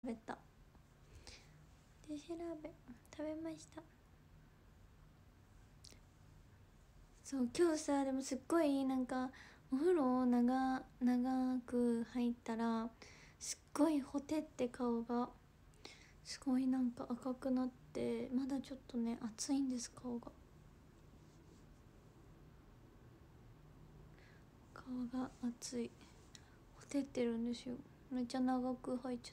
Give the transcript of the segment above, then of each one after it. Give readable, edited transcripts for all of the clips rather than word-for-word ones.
べた。で調べ食べました。そう今日さ、でもすっごいなんかお風呂長く入ったらすっごいほてって顔がすごいなんか赤くなって、まだちょっとね熱いんです顔が。顔が熱い、ほてってるんですよ。めっちゃ長く入っちゃった。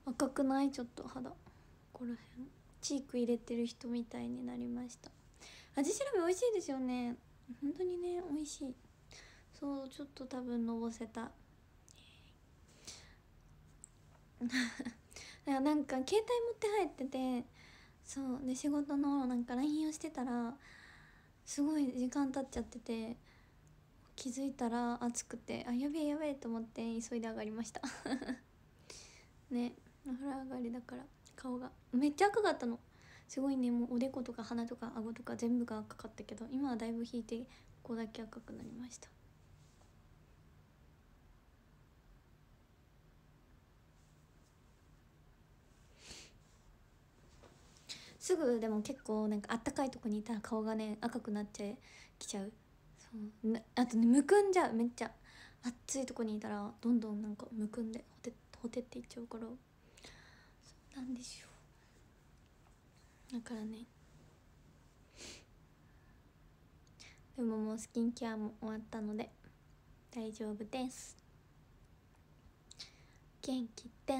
赤くない？ちょっと肌ここら辺チーク入れてる人みたいになりました。味調べ美味しいですよね、本当にね美味しい。そうちょっと多分のぼせたなんか携帯持って入ってて、そうで仕事のなんか LINE をしてたらすごい時間経っちゃってて、気づいたら暑くて、あやべえやべえと思って急いで上がりましたね。お風呂上がりだから顔がめっちゃ赤かったの。すごいね、もうおでことか鼻とか顎とか全部が赤かったけど、今はだいぶ引いてここだけ赤くなりました。すぐでも結構なんかあったかいとこにいたら顔がね赤くなっちゃいきちゃう。そうあとねむくんじゃう、めっちゃ暑いとこにいたらどんどんなんかむくんでほてっていっちゃうから、そうなんでしょう。だからね、でももうスキンケアも終わったので大丈夫です。元気です。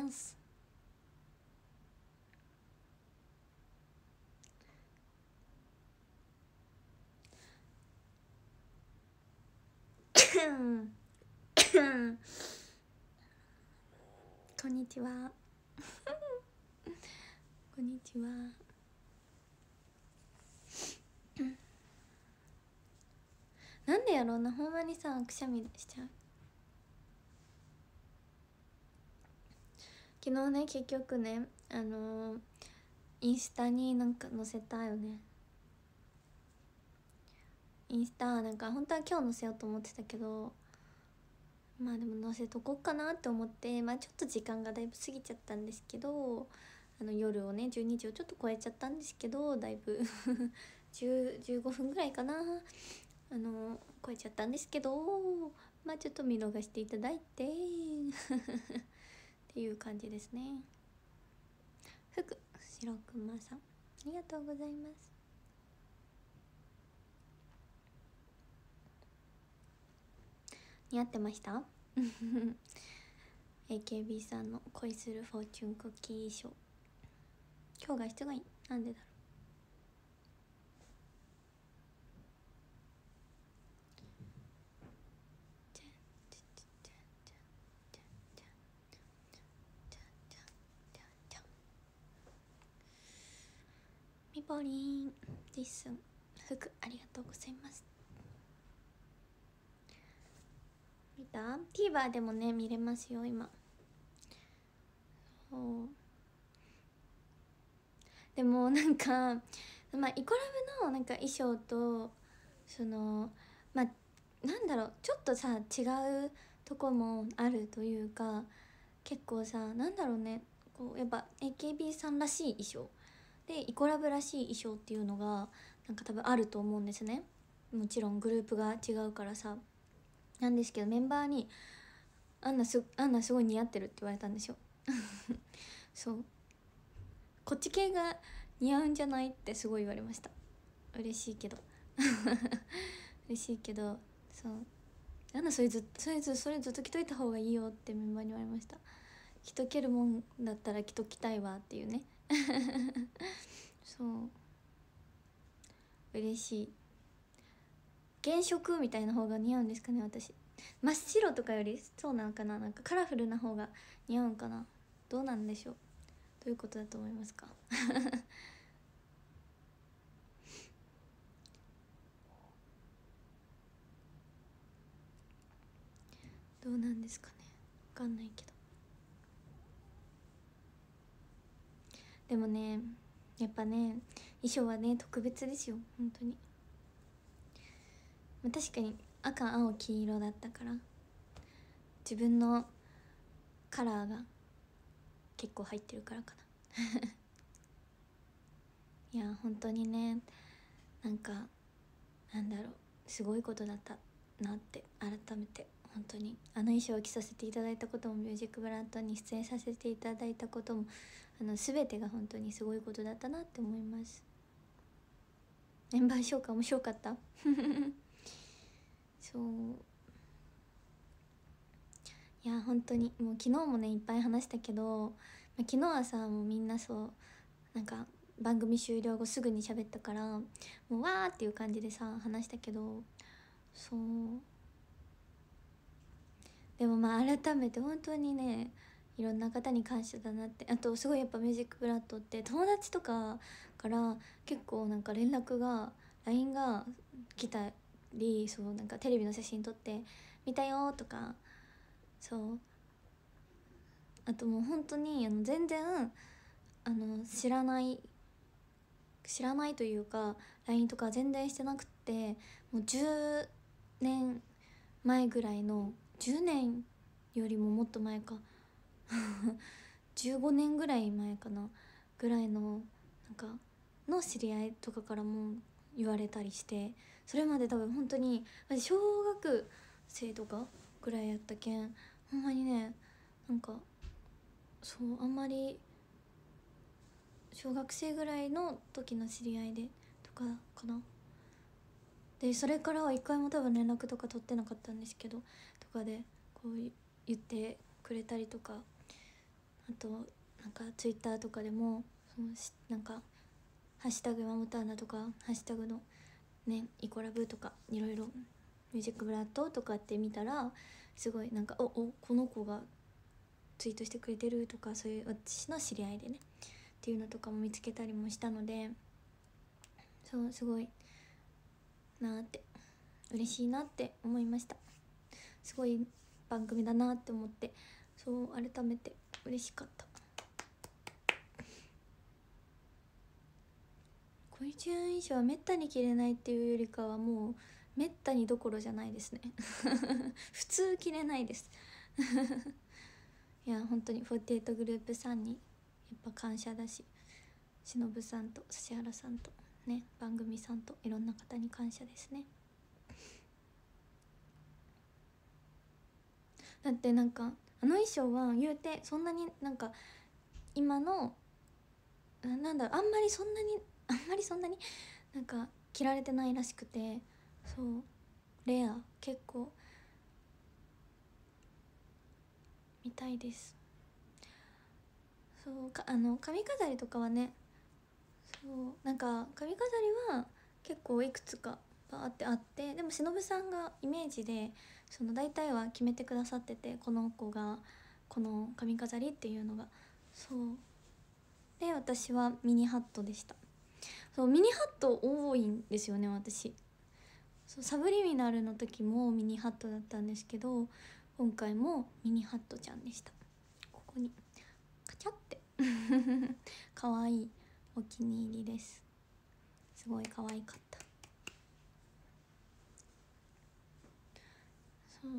こんにちはこんにちは。なんでやろうな、ほんまにさくしゃみしちゃう。昨日ね結局ねインスタになんか載せたよね。インスタなんか本当は今日載せようと思ってたけど、まあでも載せとこうかなって思って、まあちょっと時間がだいぶ過ぎちゃったんですけど、夜をね12時をちょっと超えちゃったんですけど、だいぶ15分ぐらいかな、超えちゃったんですけど、まあちょっと見逃していただいてっていう感じですね。白熊さんありがとうございます。似合ってましたAKB さんの恋するフォーチュンクッキー衣装、今日が質がいい、なんでだろう。みぽりんリッスン服ありがとうございます。見た？ TVer でもね見れますよ今。そうでもなんかまあイコラブのなんか衣装とそのまあなんだろう、ちょっとさ違うとこもあるというか、結構さなんだろうね、こうやっぱ AKB さんらしい衣装でイコラブらしい衣装っていうのがなんか多分あると思うんですね。もちろんグループが違うからさ。なんですけどメンバーにあんなすごい似合ってるって言われたんですよそうこっち系が似合うんじゃないってすごい言われました。嬉しいけど嬉しいけど、そうなんだそれずっと着といた方がいいよってメンバーに言われました。着とけるもんだったら着ときたいわっていうねそう嬉しい。原色みたいな方が似合うんですかね私。真っ白とかよりそうなのかな、なんかカラフルな方が似合うんかな、どうなんでしょう。どういうことだと思いますかどうなんですかね、分かんないけど。でもねやっぱね衣装はね特別ですよ本当に。まあ、確かに赤青黄色だったから自分のカラーが結構入ってるからかないや本当にね、なんかなんだろう、すごいことだったなって改めて、本当にあの衣装を着させていただいたことも、ミュージックブランドに出演させていただいたことも、全てが本当にすごいことだったなって思います。メンバー紹介面白かったそういや本当にもう昨日もねいっぱい話したけど、昨日はさもうみんなそうなんか番組終了後すぐに喋ったからもうわーっていう感じでさ話したけど、そうでも改めて本当にねいろんな方に感謝だなって。あとすごいやっぱミュージックブラッドって友達とかから結構なんか連絡が LINE が来たり、そうなんかテレビの写真撮って見たよとか、そうあともう本当に全然知らないというか LINE とか全然してなくって、もう10年前ぐらいの、10年よりももっと前か15年ぐらい前かなぐらいのなんかの知り合いとかからも言われたりして、それまで多分本当に小学生とかぐらいやったけん、ほんまにねなんかそうあんまり小学生ぐらいの時の知り合いでとかかな。でそれからは一回も多分連絡とか取ってなかったんですけど、とかでこう言ってくれたりとか、あとなんかツイッターとかでもなんかハッシュタグマモターナとかハッシュタグのねイコラブとかいろいろミュージックブラッドとかって見たら、すごいなんかこの子がツイートしてくれてるとか、そういう私の知り合いでねっていうのとかも見つけたりもしたので、そうすごいなって嬉しいなって思いました。すごい番組だなって思って、そう改めて嬉しかった。恋中衣装はめったに着れないっていうよりかはもうめったにどころじゃないですね普通着れないですいや本当に48グループさんにやっぱ感謝だし、しのぶさんと指原さんとね番組さんといろんな方に感謝ですね。だってなんか衣装は言うてそんなになんか今のなんだろう、あんまりそんなになんか着られてないらしくて、そうレア結構みたいです。そうか髪飾りとかはね、そうなんか髪飾りは結構いくつかバーってあって、でもしのぶさんがイメージでその大体は決めてくださってて、この子がこの髪飾りっていうのが、そうで私はミニハットでした。そうミニハット多いんですよね私。そうサブリミナルの時もミニハットだったんですけど、今回もミニハットちゃんでした。ここにカチャってかわいいお気に入りです。すごい可愛かった。そう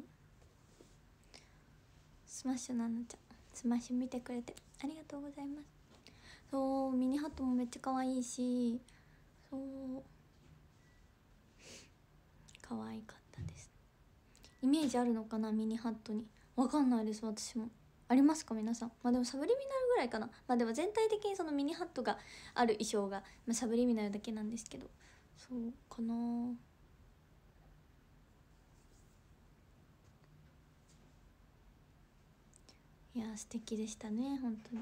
スマッシュななちゃんスマッシュ見てくれてありがとうございます。そうミニハットもめっちゃ可愛いし、そう可愛かったです。イメージあるのかなミニハットに。わかんないです私も。ありますか皆さん。でもサブリミナルぐらいかな。でも全体的にそのミニハットがある衣装が、サブリミナルだけなんですけど、そうかな。いや素敵でしたね本当に。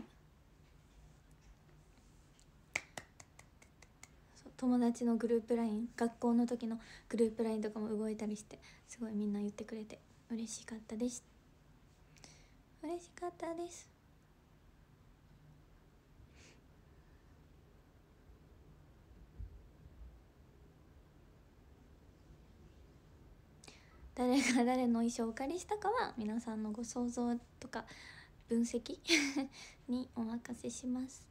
友達のグループ LINE、 学校の時のグループ LINE とかも動いたりして、すごいみんな言ってくれて嬉しかったです。嬉しかったです。誰が誰の衣装をお借りしたかは皆さんのご想像とか分析にお任せします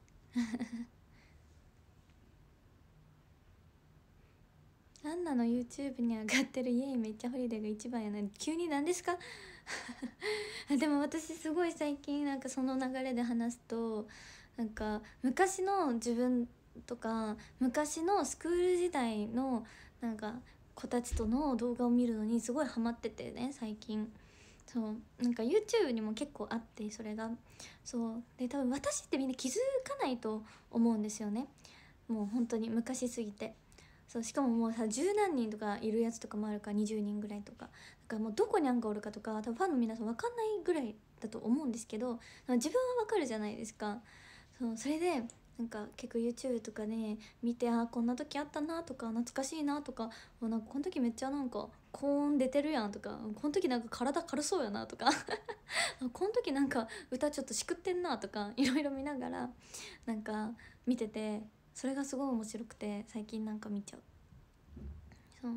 なんなの YouTube に上がってるイエイめっちゃホリデーが一番やな。急に何ですかでも私すごい最近なんかその流れで話すと、なんか昔の自分とか昔のスクール時代のなんか子たちとの動画を見るのにすごいハマっててね最近。そうなんか YouTube にも結構あって、それがそうで多分私ってみんな気づかないと思うんですよね、もう本当に昔すぎて。そうしかももうさ十何人とかいるやつとかもあるから、20人ぐらいとかだからもうどこにアンがおるかとか多分ファンの皆さん分かんないぐらいだと思うんですけど、自分は分かるじゃないですか。そうそれでなんか結構 YouTube とかね見て、あこんな時あったなとか懐かしいなとか、なんかこの時めっちゃなんか高音出てるやんとか、この時なんか体軽そうやなとかこの時なんか歌ちょっとしくってんなとかいろいろ見ながらなんか見てて、それがすごい面白くて最近なんか見ちゃう。そう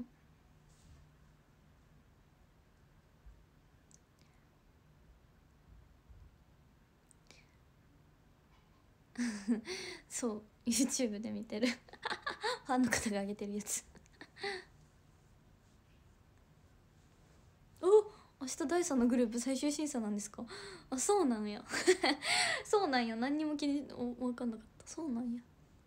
そう YouTube で見てるファンの方が上げてるやつお、明日第3のグループ最終審査なんですか？あ、そうなんやそうなんや、何にも分かんなかった。そうなんや。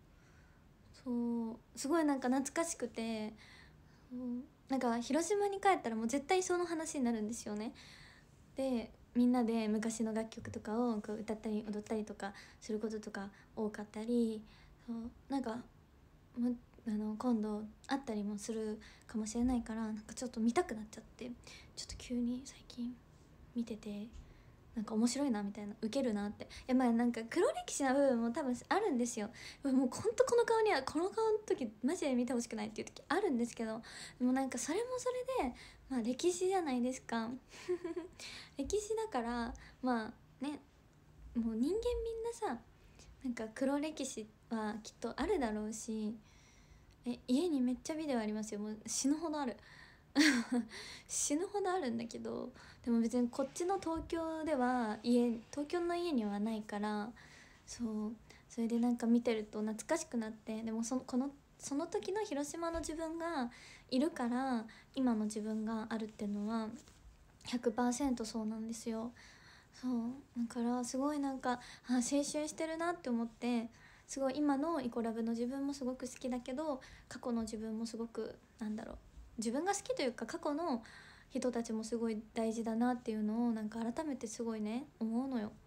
そうすごいなんか懐かしくて、なんか広島に帰ったらもう絶対その話になるんですよね。でみんなで昔の楽曲とかをこう歌ったり踊ったりとかすることとか多かったり、そうなんか今度会ったりもするかもしれないから、なんかちょっと見たくなっちゃって、ちょっと急に最近見てて、なんか面白いなみたいな、ウケるなって。まあなんか黒歴史な部分も多分あるんですよ。もうほんとこの顔にはこの顔の時マジで見てほしくないっていう時あるんですけど、でもなんかそれもそれでまあ歴史じゃないですか歴史だからまあね、もう人間みんなさなんか黒歴史はきっとあるだろうし、家にめっちゃビデオありますよ、もう死ぬほどある死ぬほどあるんだけど、でも別にこっちの東京では東京の家にはないから、そうそれでなんか見てると懐かしくなって、でもその時の広島の自分がいるから今の自分があるっていうのは100%そうなんですよ。そうだからすごいなんか青春してるなって思って、すごい今のイコラブの自分もすごく好きだけど、過去の自分もすごくなんだろう、自分が好きというか過去の人たちもすごい大事だなっていうのをなんか改めてすごいね思うのよ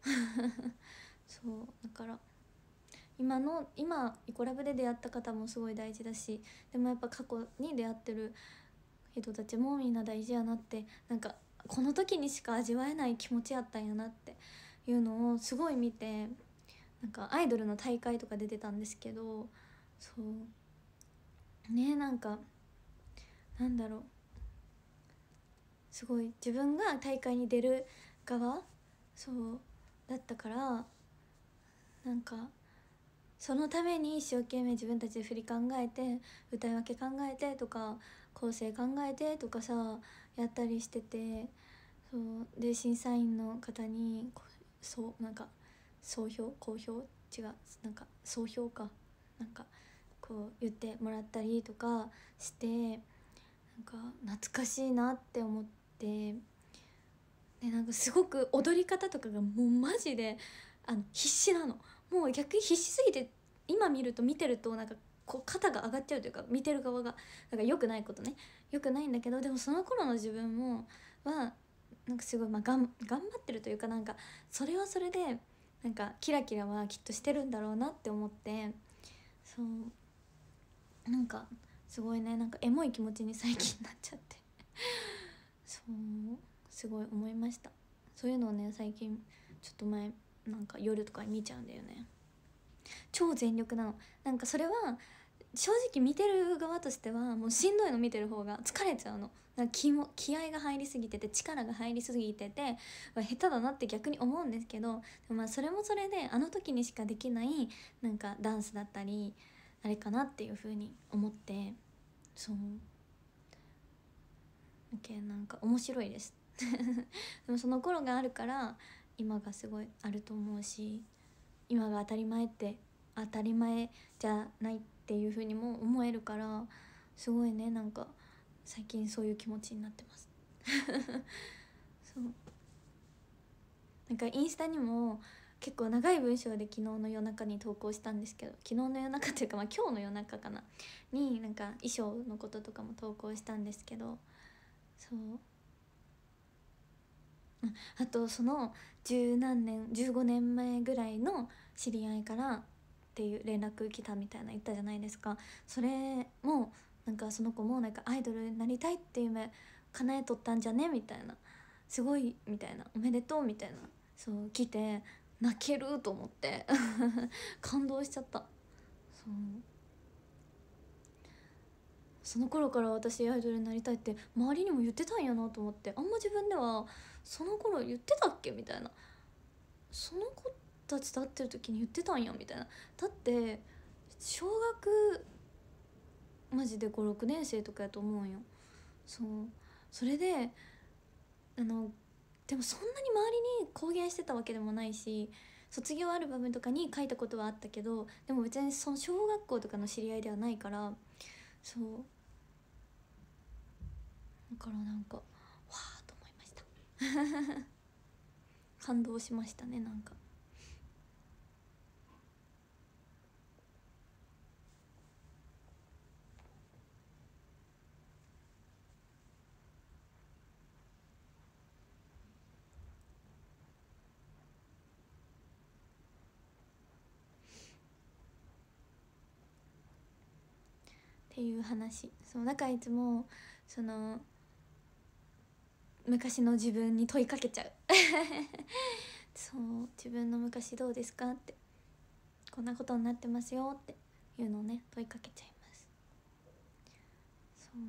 そうだから今イコラブで出会った方もすごい大事だし、でもやっぱ過去に出会ってる人たちもみんな大事やなって、なんかこの時にしか味わえない気持ちやったんやなっていうのをすごい見て、なんかアイドルの大会とか出てたんですけど、そうね、なんかなんだろう、すごい自分が大会に出る側そうだったから、なんかそのために一生懸命自分たちで振り考えて歌い分け考えてとか構成考えてとかさやったりしてて、そうで審査員の方にそうなんか好評違うなんか総評かなんかこう言ってもらったりとかして、なんか懐かしいなって思って、でなんかすごく踊り方とかがもうマジで必死なの。もう逆に必死すぎて今見てるとなんかこう肩が上がっちゃうというか、見てる側がなんか良くないことね、良くないんだけど、でもその頃の自分はなんかすごい、頑張ってるというか、なんかそれはそれでなんかキラキラはきっとしてるんだろうなって思って、そうなんかすごいね、なんかエモい気持ちに最近なっちゃってそうすごい思いました。そういうのをね最近ちょっと前なんか夜とかに見ちゃうんだよね。超全力なの。なんかそれは正直見てる側としてはもうしんどいの、見てる方が疲れちゃうの。なんか気合が入りすぎてて力が入りすぎてて、下手だなって逆に思うんですけど、でもまあそれもそれであの時にしかできないなんかダンスだったりあれかなっていう風に思って、そうなんか面白いですでもその頃があるから今がすごいあると思うし、今が当たり前じゃないっていう風にも思えるから、すごいねなんか最近そういう気持ちになってますそうなんかインスタにも結構長い文章で昨日の夜中に投稿したんですけど、昨日の夜中っていうか、まあ、今日の夜中かなになんか衣装のこととかも投稿したんですけど、そうあとその十何年15年前ぐらいの知り合いからっていう連絡来たみたいな言ったじゃないですか。それもなんかその子もなんかアイドルになりたいっていう夢叶えとったんじゃねみたいな、すごいみたいな、おめでとうみたいな、そう来て泣けると思って感動しちゃった。そうその頃から私アイドルになりたいって周りにも言ってたんやなと思って、あんま自分ではその頃言ってたっけみたいな、その子たちと会ってる時に言ってたんやみたいな。だって小学マジで56年生とかやと思うんよ。そうそれででもそんなに周りに公言してたわけでもないし、卒業アルバムとかに書いたことはあったけど、でも別にその小学校とかの知り合いではないから、そうだからなんかわーと思いました感動しましたねなんか。っていう話。そうだからいつもその昔の自分に問いかけちゃうそう自分の昔どうですかって、こんなことになってますよっていうのをね問いかけちゃいます。そう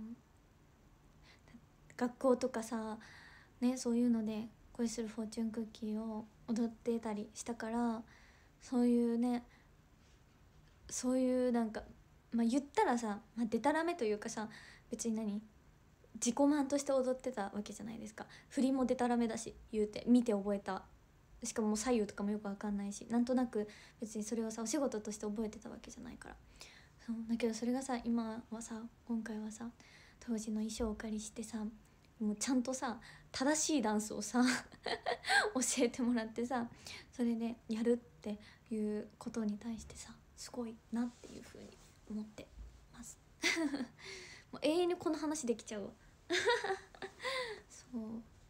学校とかさね、そういうので恋するフォーチュンクッキーを踊ってたりしたから、そういうね、そういうなんか、まあ、言ったらさ、まあ、デタラメというかさ、別に自己満として踊ってたわけじゃないですか。振りもデタラメだし、言うて見て覚えた、しかも左右とかもよく分かんないし、なんとなく別にそれをさお仕事として覚えてたわけじゃないから。そうだけどそれがさ今回はさ当時の衣装をお借りしてさ、もうちゃんとさ正しいダンスをさ教えてもらってさ、それでやるっていうことに対してさすごいなっていうふうに思ってますもう永遠にこの話できちゃうわそう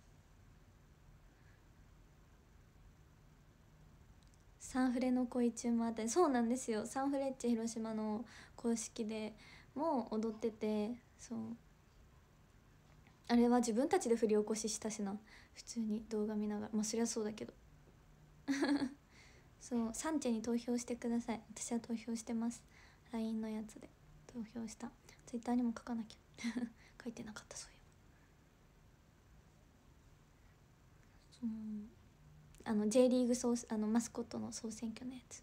サンフレの恋中もあったり、そうなんですよ、サンフレッチェ広島の公式でも踊ってて、そうあれは自分たちで振り起こししたしな、普通に動画見ながら、まあそりゃそうだけどそうサンチェに投票してください。私は投票してます。 LINE のやつで投票した。 Twitter にも書かなきゃ書いてなかった。そういうJ リーグマスコットの総選挙のやつ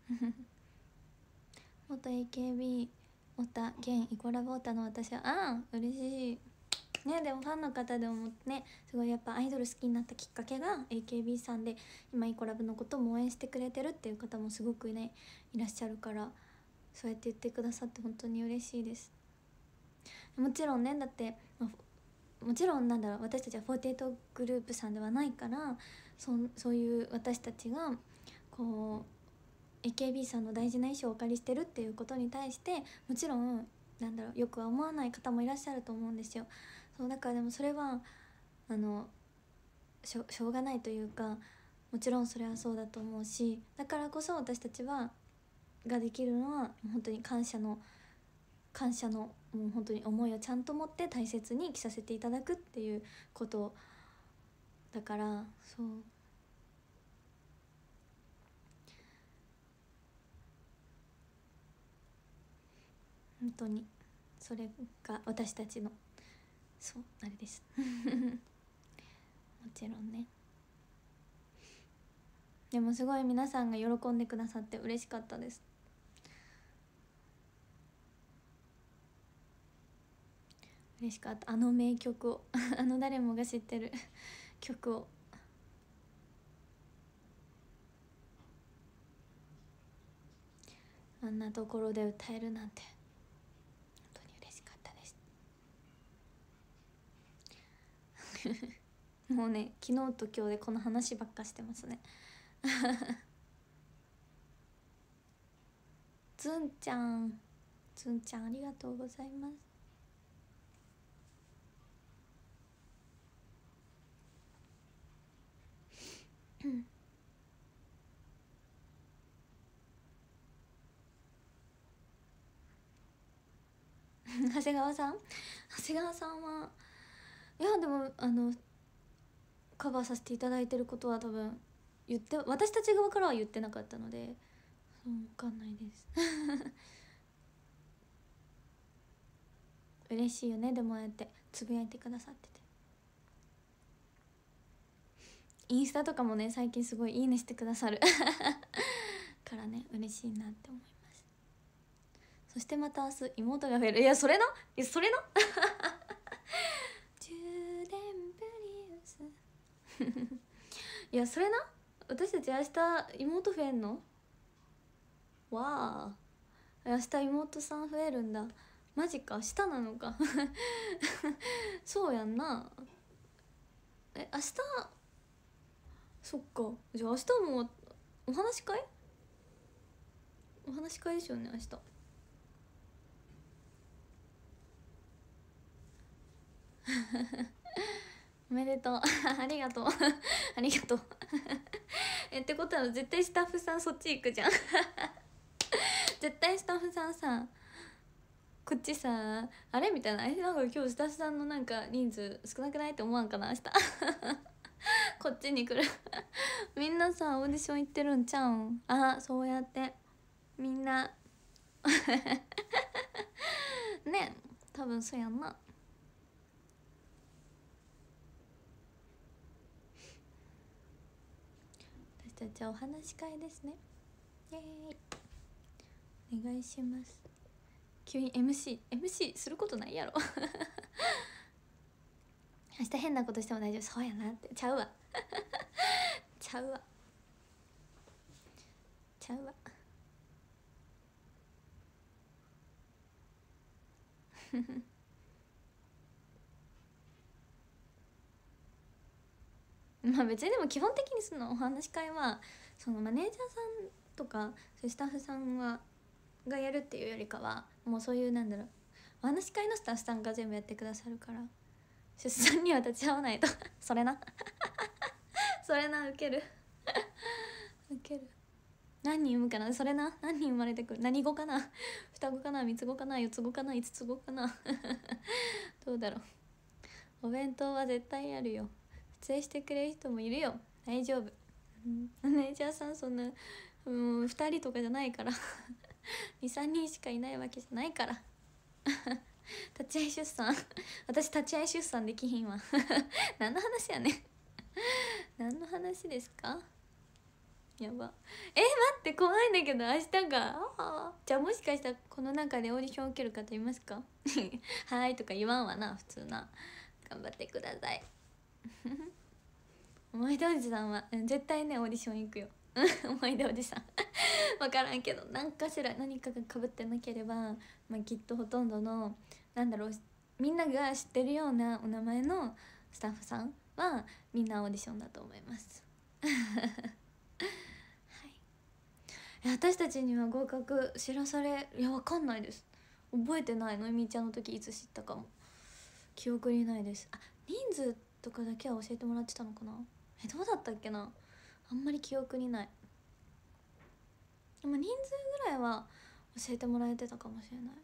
元 AKB オタ現イコラブオタの私は嬉しいね。でもファンの方でもね、すごいやっぱアイドル好きになったきっかけが AKB さんで、今イコラブのことも応援してくれてるっていう方もすごくねいらっしゃるから、そうやって言ってくださって本当に嬉しいです。もちろんね、だってもちろん私たちは48グループさんではないから、そういう私たちがこう AKB さんの大事な衣装をお借りしてるっていうことに対して、もちろんよくは思わない方もいらっしゃると思うんですよ。そうだからでもそれはしょうがないというか、もちろんそれはそうだと思うし、だからこそ私たちができるのは本当に感謝のもう本当に思いをちゃんと持って大切に着させていただくっていうことだから、そう本当にそれが私たちのあれですもちろんね。でもすごい皆さんが喜んでくださって嬉しかったです。嬉しかった。名曲を誰もが知ってる曲をあんなところで歌えるなんて本当に嬉しかったですもうね昨日と今日でこの話ばっかしてますねずんちゃんありがとうございます長谷川さんはいやでもカバーさせていただいてることは多分私たち側からは言ってなかったので分かんないです嬉しいよねでもああやってつぶやいてくださっててインスタとかもね最近すごいいいねしてくださるからね嬉しいなって思います。そしてまた明日妹が増える。いやそれの充電プリウスいやそれな私たち明日妹増えんのわあ明日妹さん増えるんだマジか明日なのかそうやんな明日そっかじゃあ明日もお話し会でしょうね明日おめでとうありがとうありがとうってことは絶対スタッフさんそっち行くじゃん絶対スタッフさんさこっちさあれみたいななんか今日スタッフさんのなんか人数少なくないって思わんかな明日こっちに来るみんなさオーディション行ってるんちゃうんそうやってみんなね多分そうやんな私たちはお話し会ですねイエーイお願いします急に MC することないやろ明日変なことしても大丈夫そうやなってちゃうわまあ別にでも基本的にそのお話し会はそのマネージャーさんとかそういうスタッフさんがやるっていうよりかはもうそういうなんだろうお話し会のスタッフさんが全部やってくださるから出産には立ち会わないとそれなウケる何人産むかなそれな何人生まれてくる何語かな双子かな三つ子かな四つ子かな五つ子かなどうだろうお弁当は絶対あるよ出演してくれる人もいるよ大丈夫マネージャーさんそんな2人とかじゃないから23人しかいないわけじゃないから立ち会い出産私立ち会い出産できひんわ何の話やねん何の話ですかやば待って怖いんだけど明日がじゃあもしかしたらこの中でオーディション受ける方いますかはいとか言わんわな普通な頑張ってください思い出おじさんは絶対ねオーディション行くよ思い出おじさん分からんけど何かしら何かがかぶってなければ、まあ、きっとほとんどのなんだろうみんなが知ってるようなお名前のスタッフさんはみんなオーディションだと思います私たちには合格知らされいやわかんないです覚えてないのえみちゃんの時いつ知ったかも記憶にないです人数とかだけは教えてもらってたのかなどうだったっけなあんまり記憶にないでも人数ぐらいは教えてもらえてたかもしれない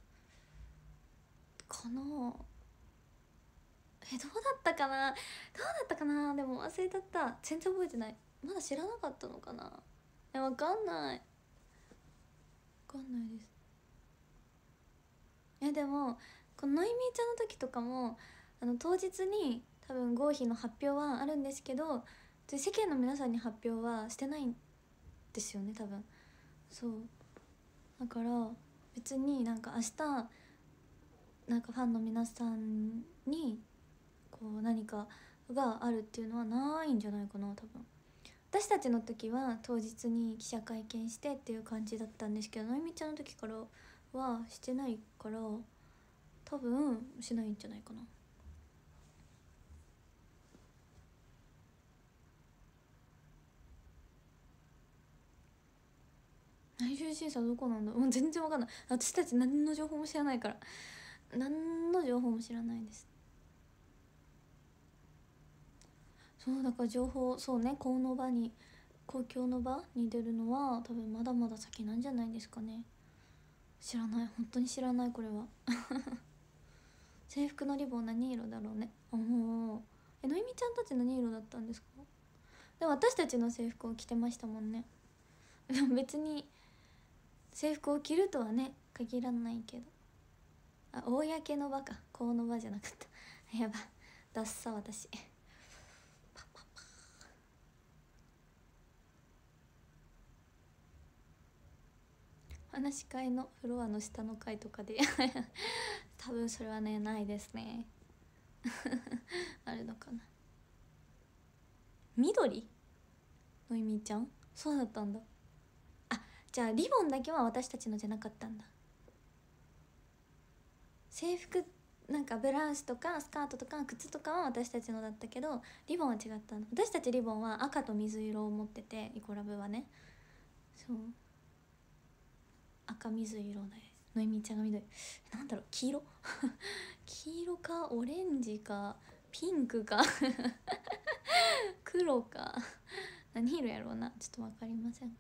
かなどうだったかなでも忘れちゃった全然覚えてないまだ知らなかったのかなわかんないですでもこののいみーちゃんの時とかも当日に多分合否の発表はあるんですけど世間の皆さんに発表はしてないんですよね多分そうだから別になんか明日なんかファンの皆さんにこう何かがあるっていうのはないんじゃないかな多分私たちの時は当日に記者会見してっていう感じだったんですけどのいみちゃんの時からはしてないから多分しないんじゃないかな最終審査どこなんだ、もう全然わかんない。私たち何の情報も知らないから、何の情報も知らないです。そうだから情報、そうね、公共の場に出るのは多分まだまだ先なんじゃないですかね。知らない、本当に知らないこれは。制服のリボン何色だろうね。あ、もうのいみちゃんたち何色だったんですか？でも私たちの制服を着てましたもんね。でも別に制服を着るとはね限らないけど。あ、公の場か、公の場じゃなかった。やば、ダッサ私。話し会のフロアの下の階とかで多分それはねないですね。あるのかな。緑のいみちゃん、そうだったんだ。あ、じゃあリボンだけは私たちのじゃなかったんだ。制服なんかブラウスとかスカートとか靴とかは私たちのだったけど、リボンは違ったの。私たちリボンは赤と水色を持ってて、イコラブはね。そう、赤水色で、のいみちゃんが緑、なんだろう、黄色黄色かオレンジかピンクか黒か何色やろうな、ちょっと分かりません。分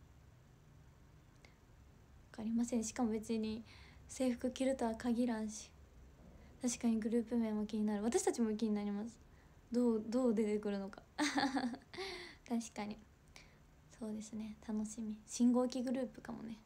かりません。しかも別に制服着るとは限らんし。確かにグループ名も気になる。私たちも気になります。どう出てくるのか確かにそうですね、楽しみ。信号機グループかもね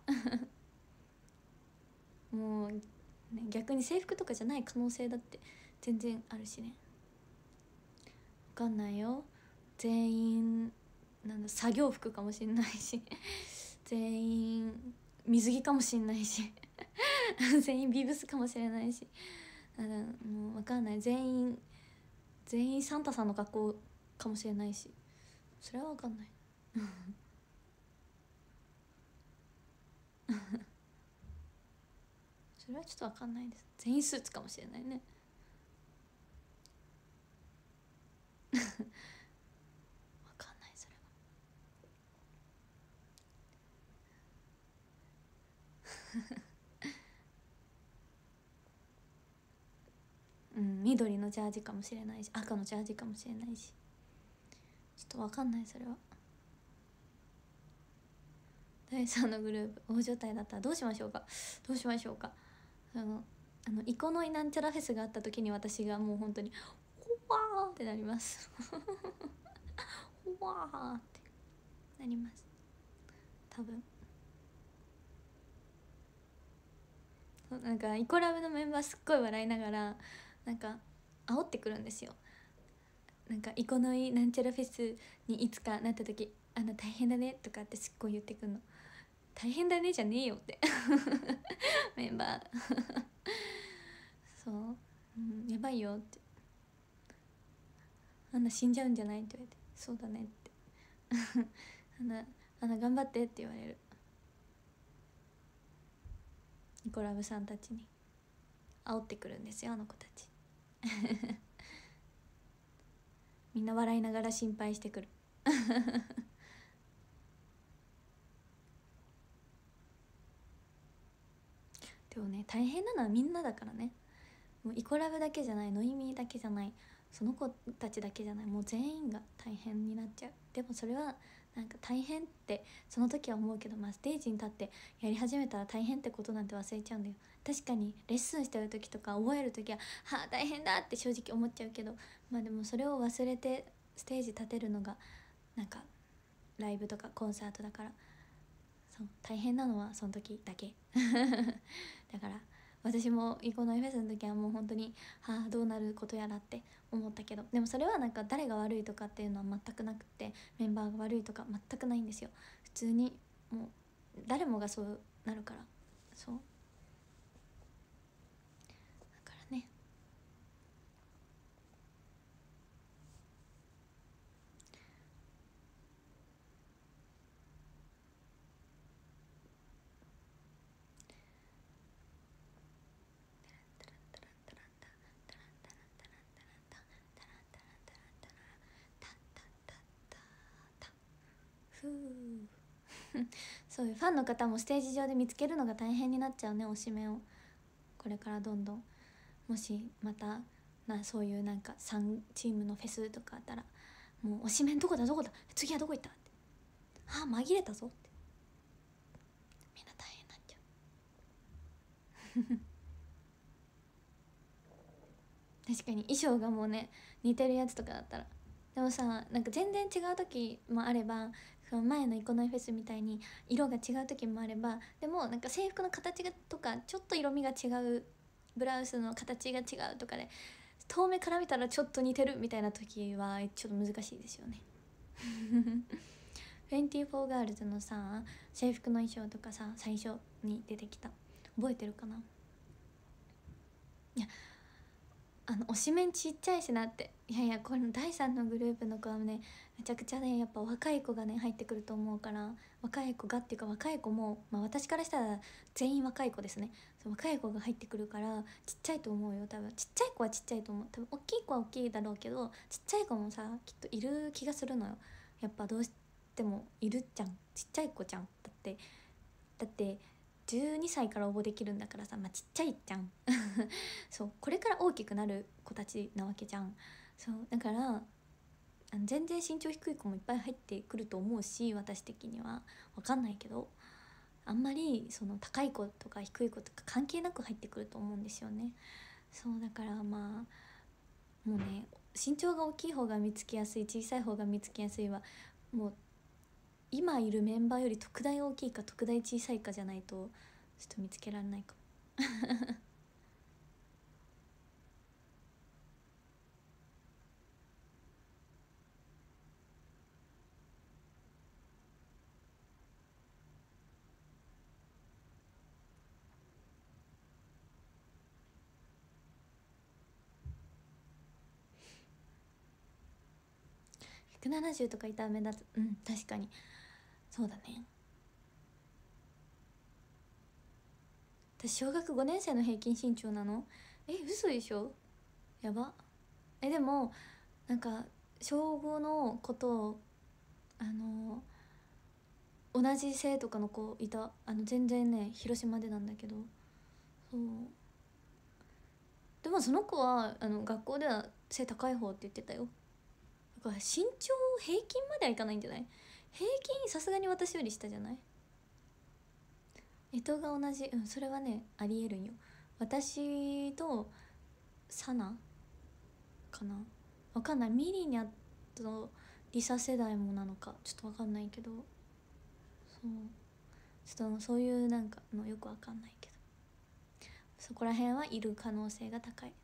もう、ね、逆に制服とかじゃない可能性だって全然あるしね。分かんないよ、全員なんだ作業服かもしんないし全員水着かもしんないし全員ビブスかもしれないし、もう分かんない、全員サンタさんの格好かもしれないし、それは分かんないそれはちょっと分かんないです。全員スーツかもしれないね分かんないそれはうん、緑のジャージかもしれないし、赤のジャージかもしれないし、ちょっと分かんないそれは。第3のグループ大所帯だったらどうしましょうか。イコノイなんちゃらフェスがあった時に私がもう本当にほわーってなりますほわーってなります多分。なんかイコラブのメンバーすっごい笑いながらなんか煽ってくるんですよ。なんかイコノイなんちゃらフェスにいつかなった時大変だねとかってすっごい言ってくるの。大変だねじゃねえよってメンバーそう、うん、やばいよって死んじゃうんじゃないって言われて、そうだねって頑張ってって言われる、ニコラブさんたちに煽ってくるんですよ、あの子たちみんな笑いながら心配してくるでもね、大変なのはみんなだからね。もうイコラブだけじゃない、ノイミーだけじゃない、その子たちだけじゃない、もう全員が大変になっちゃう。でもそれはなんか大変ってその時は思うけど、ステージに立ってやり始めたら大変ってことなんて忘れちゃうんだよ。確かにレッスンしてる時とか覚える時は大変だって正直思っちゃうけど、でもそれを忘れてステージ立てるのがなんかライブとかコンサートだから、そう大変なのはその時だけだから私もイコノイフェスの時はもう本当にどうなることやらって思ったけど、でもそれはなんか誰が悪いとかっていうのは全くなくて、メンバーが悪いとか全くないんですよ。普通にもう誰もがそうなるから、そうだからね。ふうそういうファンの方もステージ上で見つけるのが大変になっちゃうね、推しメンを。これからどんどん、もしまたそういうなんか3チームのフェスとかあったら、もう推しメンどこだどこだ、次はどこ行ったって、あ紛れたぞって、みんな大変になっちゃう。確かに衣装がもうね似てるやつとかだったら。でもさ、なんか全然違う時もあれば、その前のイコナイフェスみたいに色が違う時もあれば、でもなんか制服の形がとかちょっと色味が違う、ブラウスの形が違うとかで遠目から見たらちょっと似てるみたいな時はちょっと難しいですよね。24ガールズのさ制服の衣装とかさ、最初に出てきた覚えてるかな。いや推しメンちっちゃいしなって。いやいや、この第3のグループの子はねめちゃくちゃねやっぱ若い子がね入ってくると思うから、若い子がっていうか若い子も、私からしたら全員若い子ですね。そう若い子が入ってくるからちっちゃいと思うよ。多分ちっちゃい子はちっちゃいと思う。多分大きい子は大きいだろうけど、ちっちゃい子もさきっといる気がするのよ。やっぱどうしてもいるじゃん、ちっちゃい子じゃん。だって12歳から応募できるんだからさ、ちっちゃいじゃん。そうこれから大きくなる子たちなわけじゃん。そうだから全然身長低い子もいっぱい入ってくると思うし、私的には分かんないけど、あんまりその高い子とか低い子とか関係なく入ってくると思うんですよね。そうだからもうね、身長が大きい方が見つけやすい、小さい方が見つけやすいはもう今いるメンバーより特大大きいか特大小さいかじゃないとちょっと見つけられないかも。170とかいたら目立つ。確かにそうだね。私小学5年生の平均身長なの。嘘でしょ。やば。でもなんか小5の子と同じ生とかの子いた。全然ね広島でなんだけど、そうでもその子は学校では背高い方って言ってたよ。だから身長平均まではいかないんじゃない。平均さすがに私より下じゃない。干支が同じ、それはねありえるんよ。私とサナかな、わかんない。ミリニャとリサ世代もなのかちょっとわかんないけど、そうちょっとそういうなんかのよくわかんないけど、そこら辺はいる可能性が高い。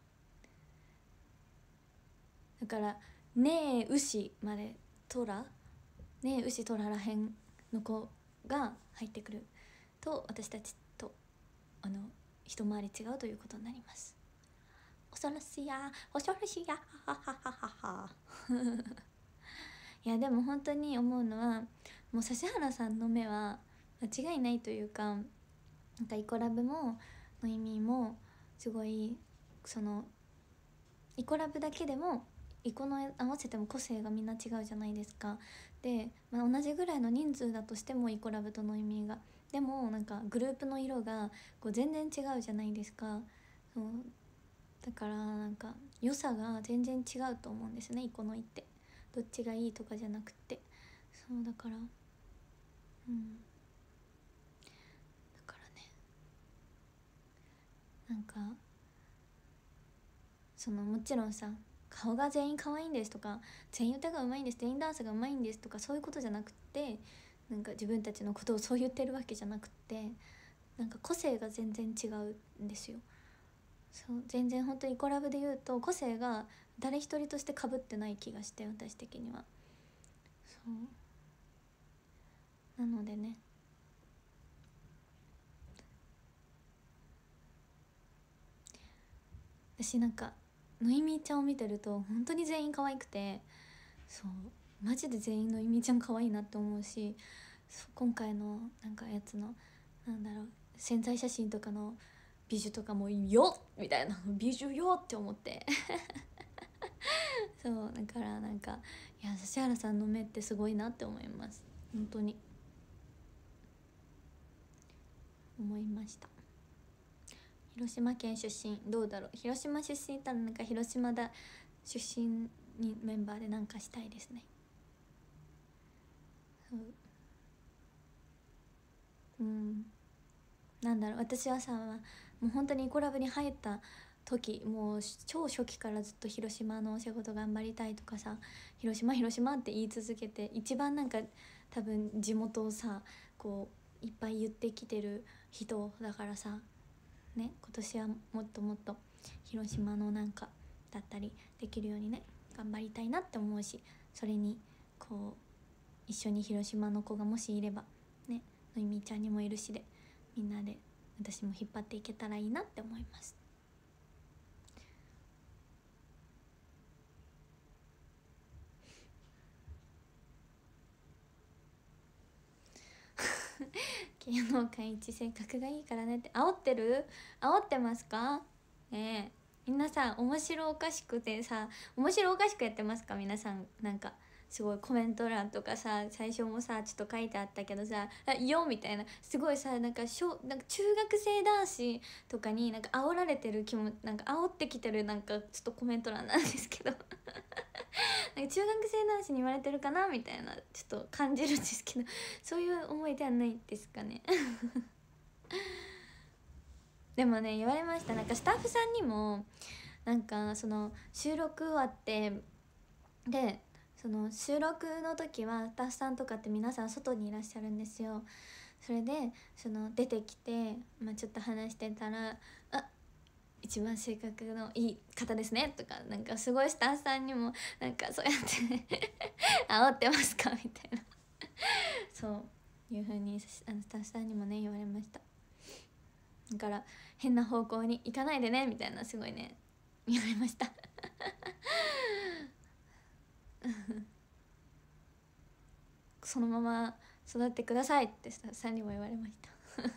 だからねえ牛までトラ、ねえ牛トラらへんの子が入ってくると私たちと一回り違うということになります。恐ろしや恐ろしやははははは。いやでも本当に思うのは、もう指原さんの目は間違いないというか、なんかイコラブもノイミーもすごい、そのイコラブだけでもイコの合わせても個性がみんな違うじゃないですか。で、同じぐらいの人数だとしてもイコラブとノイミーが、でもなんかグループの色がこう全然違うじゃないですか。そうだからなんか良さが全然違うと思うんですね、イコのいって。どっちがいいとかじゃなくて、そうだからだからね、なんかもちろんさ、顔が全員可愛いんですとか、全員歌がうまいんです、全員ダンスがうまいんですとか、そういうことじゃなくて、なんか自分たちのことをそう言ってるわけじゃなくて、なんか個性が全然違うんですよ。そう全然本当にイコラブで言うと個性が誰一人として被ってない気がして、私的には。そうなのでね、私なんかノイミーちゃんを見てると本当に全員可愛くて、そうマジで全員ノイミーちゃん可愛いなって思うし、今回のなんかやつのなんだろう、宣材写真とかの美女とかもよっみたいな、美女よって思って。そうだからなんか、いや指原さんの目ってすごいなって思います本当に。 思いました。広島県出身どうだろう。広島出身いたらなんか広島だ出身にメンバーでなんかしたいですね。なんだろう、私はさもう本当にイコラブに入った時もう超初期からずっと広島のお仕事頑張りたいとかさ、広島広島って言い続けて、一番なんか多分地元をさこういっぱい言ってきてる人だからさね、今年はもっともっと広島のなんかだったりできるようにね頑張りたいなって思うし、それにこう一緒に広島の子がもしいればね、のいみちゃんにもいるしで、みんなで私も引っ張っていけたらいいなって思います。芸能界一性格がいいからねって煽ってますかね。えみんなさ面白おかしくてさ、面白おかしくやってますか皆さん。なんかすごいコメント欄とかさ、最初もさちょっと書いてあったけどさ「あよ」みたいな、すごいさなんか中学生男子とかになんか煽られてる気も、なんか煽ってきてるなんかちょっとコメント欄なんですけどなんか中学生男子に言われてるかなみたいなちょっと感じるんですけど、そういう思いではないですかねでもね言われました。なんかスタッフさんにもなんかその収録終わってで、その収録の時はスタッフさんとかって皆さん外にいらっしゃるんですよ。それでその出てきて、ちょっと話してたら「あ一番性格のいい方ですね」とか、なんかすごいスタッフさんにもなんかそうやって煽ってますかみたいなそういう風にスタッフさんにもね言われました。だから変な方向に行かないでねみたいなすごいね言われましたそのまま育ってくださいってスタッフさんにも言われました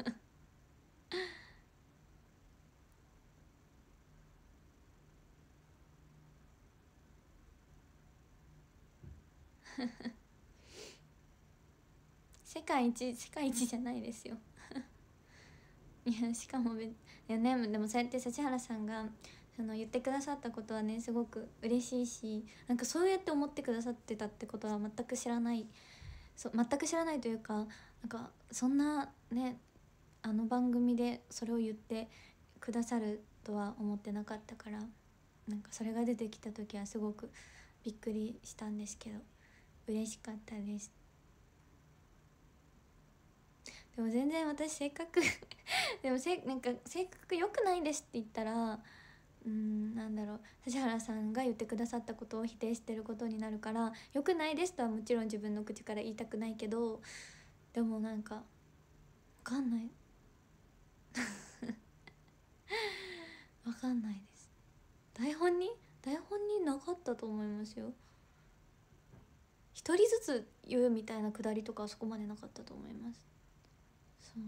世界一じゃないですよいやしかもいやね、でもそうやって指原さんがその言ってくださったことはねすごく嬉しいし、なんかそうやって思ってくださってたってことは全く知らない、全く知らないというか、なんかそんなねあの番組でそれを言ってくださるとは思ってなかったから、なんかそれが出てきた時はすごくびっくりしたんですけど嬉しかったです。でも全然私性格でもなんか性格良くないですって言ったらなんだろう、指原さんが言ってくださったことを否定してることになるから、良くないですとはもちろん自分の口から言いたくないけど、でもなんか分かんない分かんないです。台本になかったと思いますよ。一人ずつ言うみたいなくだりとかはそこまでなかったと思います。そう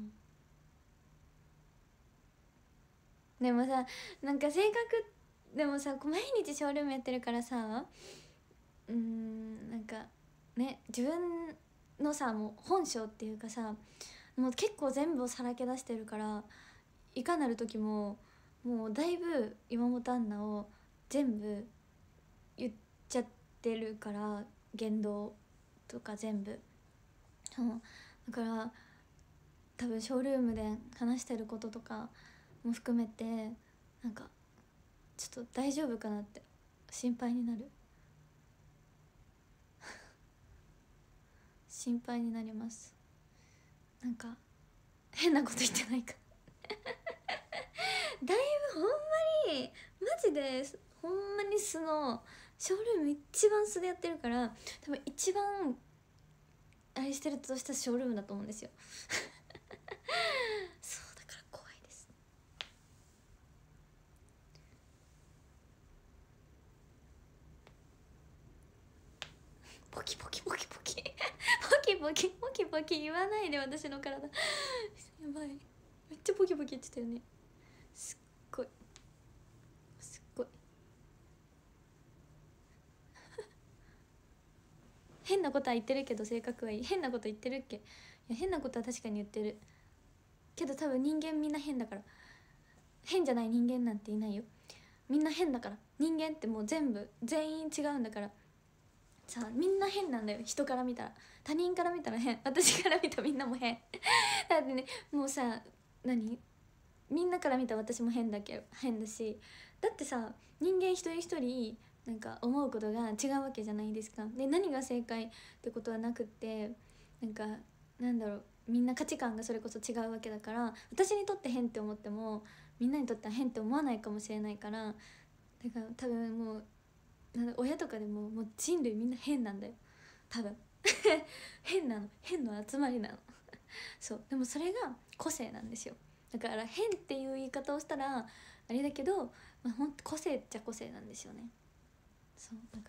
でもさ、なんか性格でもさ毎日ショールームやってるからさ、なんかね自分のさもう本性っていうかさ、もう結構全部をさらけ出してるから、いかなる時ももうだいぶ岩本アンナを全部言っちゃってるから、言動とか全部そうだから、多分ショールームで話してることとかも含めてなんかちょっと大丈夫かなって心配になる心配になります。なんか変なこと言ってないかだいぶほんまにマジでほんまに素のショールーム一番素でやってるから、多分一番あれしてるとしたらショールームだと思うんですよそうだから怖いです。ポキポキポキポキポキポキポキポキ言わないで、私の体やばい、めっちゃポキポキ言ってたよね。すっごいすっごい変なことは言ってるけど性格はいい。変なこと言ってるっけ。いや変なことは確かに言ってるけど多分人間みんな変だから、変じゃない人間なんていないよ。みんな変だから、人間ってもう全員違うんだからさ、みんな変なんだよ。人から見たら、他人から見たら変、私から見たみんなも変だってね、もうさ、みんなから見た私も変だし、だってさ、人間一人一人なんか思うことが違うわけじゃないですか。で、何が正解ってことはなくって、なんかなんだろう、みんな価値観がそれこそ違うわけだから、私にとって変って思ってもみんなにとっては変って思わないかもしれないから、だから多分もう親とかでもう人類みんな変なんだよ多分変なの、変の集まりなのそうでもそれが個性なんですよ。だから変っていう言い方をしたらあれだけど、ほんと個性っちゃ個性なんですよね。そうだ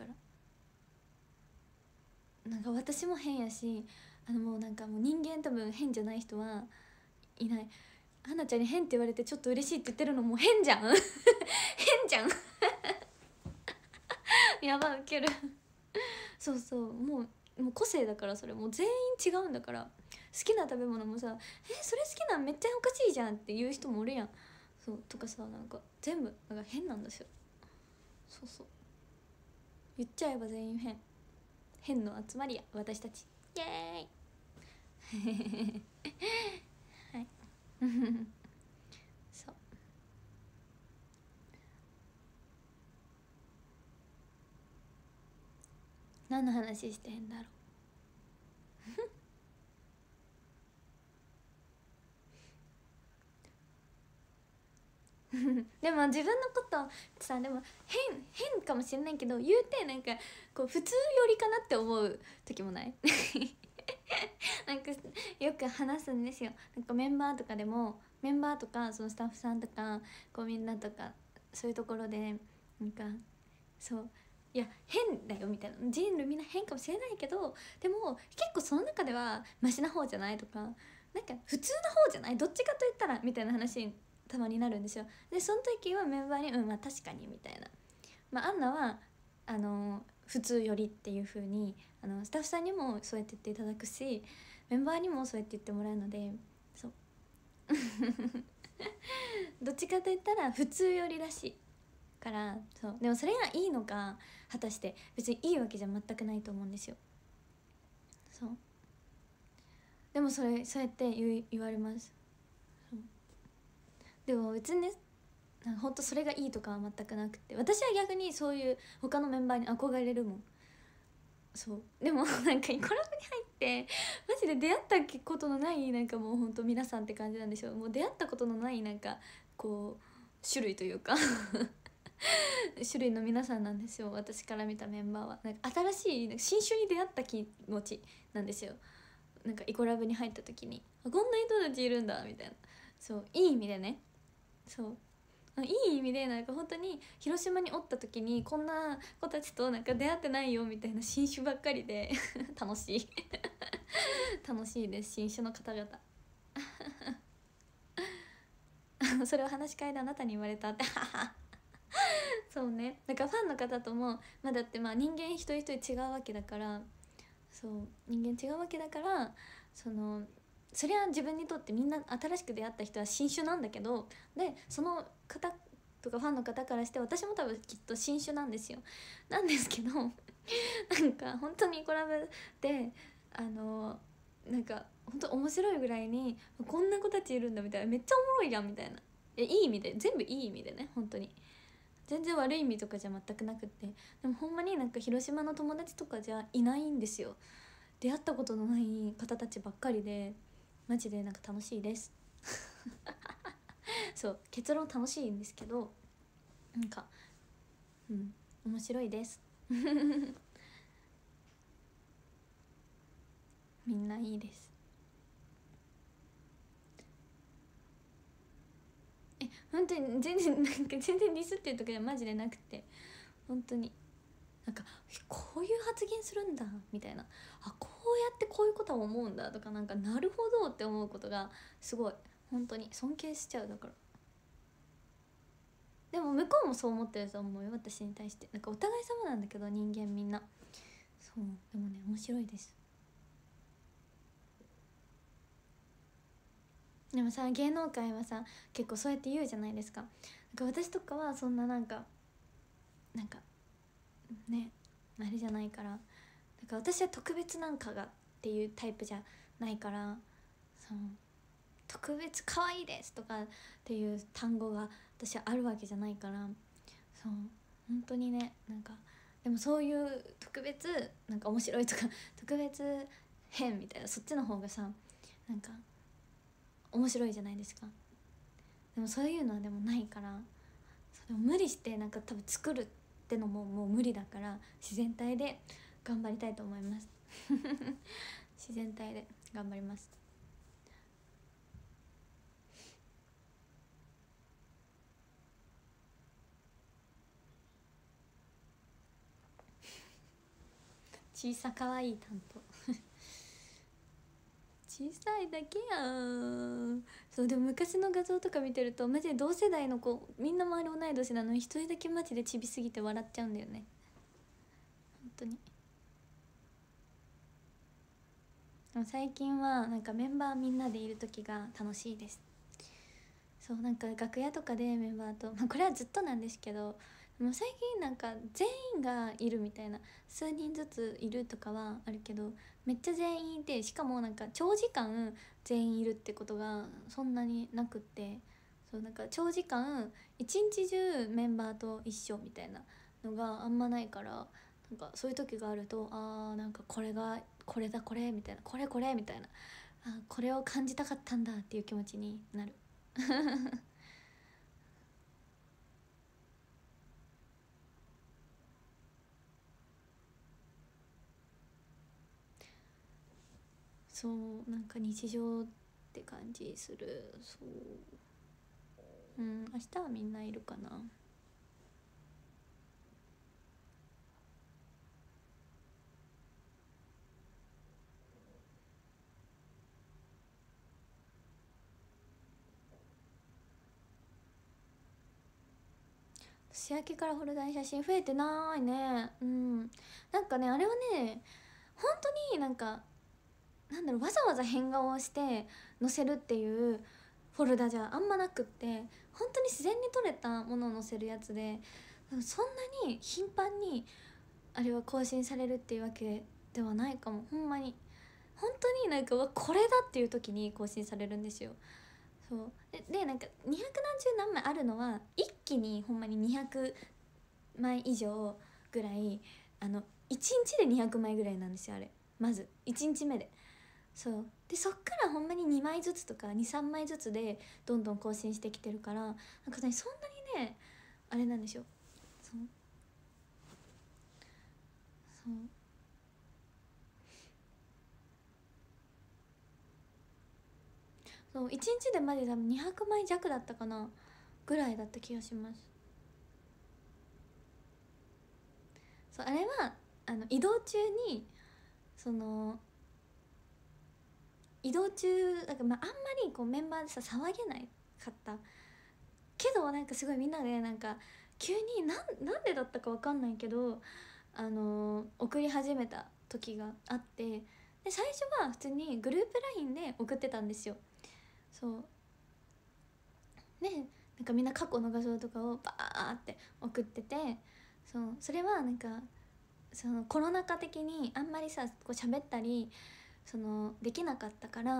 からなんか私も変やし、もうなんかもう人間多分変じゃない人はいない。花ちゃんに変って言われてちょっと嬉しいって言ってるのも変じゃん変じゃんやばウケるそうそう、もう個性だから、それもう全員違うんだから。好きな食べ物もさ、それ好きなんめっちゃおかしいじゃんっていう人もおるやん。そうとかさ、なんか全部なんか変なんですよ。そうそう、言っちゃえば全員変の集まりや私たち、イエーイはいそう、何の話してんだろうでも自分のことさ、でも変かもしれないけど、言うてなんかこう普通よりかなって思う時もないなんかよく話すんですよ。なんかメンバーとかでも、メンバーとかそのスタッフさんとかこうみんなとかそういうところでなんか、そういや変だよみたいな、人類みんな変かもしれないけど、でも結構その中ではマシな方じゃないとか、なんか普通の方じゃない、どっちかと言ったらみたいな話にたまになるんですよ。でその時はメンバーにまあ確かにみたいな、アンナは普通よりっていう風にスタッフさんにもそうやって言っていただくし、メンバーにもそうやって言ってもらうので、そうどっちかと言ったら普通よりらしいから。そうでもそれがいいのか果たして別にいいわけじゃ全くないと思うんですよ。そうでもそうやって言われます。そうでも別にね、なんかほんとそれがいいとかは全くなくて、私は逆にそういう他のメンバーに憧れるもん。そうでもなんかイコラブに入ってマジで出会ったことのないなんかもうほんと皆さんって感じなんですよ。もう出会ったことのないなんかこう種類というか種類の皆さんなんですよ、私から見たメンバーは。なんか新しいなんか新種に出会った気持ちなんですよ。なんかイコラブに入った時にこんな人たちいるんだみたいな。そういい意味でね。そういい意味でなんか本当に広島におった時にこんな子たちとなんか出会ってないよみたいな新種ばっかりで楽しい楽しいです、新種の方々それを話し会であなたに言われたってそうね、だからファンの方とも、だって人間一人一人違うわけだから、そう人間違うわけだから、それは自分にとってみんな新しく出会った人は新種なんだけど、でその方とかファンの方からして私も多分きっと新種なんですよ。なんですけどなんか本当にコラボでなんか本当面白いぐらいにこんな子たちいるんだみたいな、めっちゃおもろいやんみたいな、いい意味で、全部いい意味でね、本当に全然悪い意味とかじゃ全くなくって、でもほんまになんか広島の友達とかじゃいないんですよ。出会ったことのない方たちばっかりで、マジでなんか楽しいですそう結論楽しいんですけど、なんか面白いですみんないいです。本当に全然なんか全然ディスってるとかじゃマジでなくて、本当になんかこういう発言するんだみたいな、こうやってこういうことは思うんだとか、なんかなるほどって思うことがすごい本当に尊敬しちゃう。だからでも向こうもそう思ってると思うよ、私に対して。なんかお互い様なんだけど、人間みんな。そうでもね、面白いです。 でもさ、芸能界はさ結構そうやって言うじゃないですか。なんか私とかはそんななんかね、あれじゃないから、だから私は特別なんかがっていうタイプじゃないから、その特別可愛いですとかっていう単語が私はあるわけじゃないから、そう本当にね、なんかでもそういう特別なんか面白いとか特別変みたいな、そっちの方がさなんか面白いじゃないですか。でもそういうのはでもないから、でも無理してなんか多分作るってのももう無理だから、自然体で頑張りたいと思います自然体で頑張ります。小さかわいい担当小さいだけやん。そうでも昔の画像とか見てるとマジで同世代の子みんな周り同い年なのに一人だけマジでちびすぎて笑っちゃうんだよね、本当に。でも最近はなんかメンバーみんなでいる時が楽しいです。そうなんか楽屋とかでメンバーと、これはずっとなんですけど、もう最近なんか全員がいるみたいな、数人ずついるとかはあるけど、めっちゃ全員いて、しかもなんか長時間全員いるってことがそんなになくって、そうなんか長時間一日中メンバーと一緒みたいなのがあんまないから、なんかそういう時があると、あーなんかこれがこれだこれみたいな、これこれみたいな、あこれを感じたかったんだっていう気持ちになるそうなんか日常って感じする。そう、明日はみんないるかな。年明けからフォルダに写真増えてないね。なんかねあれはね、本当になんかなんだろう、わざわざ変顔をして載せるっていうフォルダじゃあんまなくって、本当に自然に撮れたものを載せるやつで、そんなに頻繁にあれは更新されるっていうわけではないかも。ほんまに本当になんかこれだっていう時に更新されるんですよ。そうでなんか200何十何枚あるのは一気にほんまに200枚以上ぐらい、1日で200枚ぐらいなんですよあれ。まず1日目で。そうでそっからほんまに2枚ずつとか23枚ずつでどんどん更新してきてるから、なんかねそんなにねあれなんですよ。そうそうそう、1日でマジで多分200枚弱だったかなぐらいだった気がします。そうあれは移動中に、その移動中だから、あんまりこうメンバーでさ騒げないかったけど、なんかすごいみんなでなんか急になんでだったかわかんないけど、送り始めた時があって、で最初は普通にグループ LINE で送ってたんですよ。そうでなんかみんな過去の画像とかをバーって送ってて、それはなんかそのコロナ禍的にあんまりさこう喋ったりできなかったから、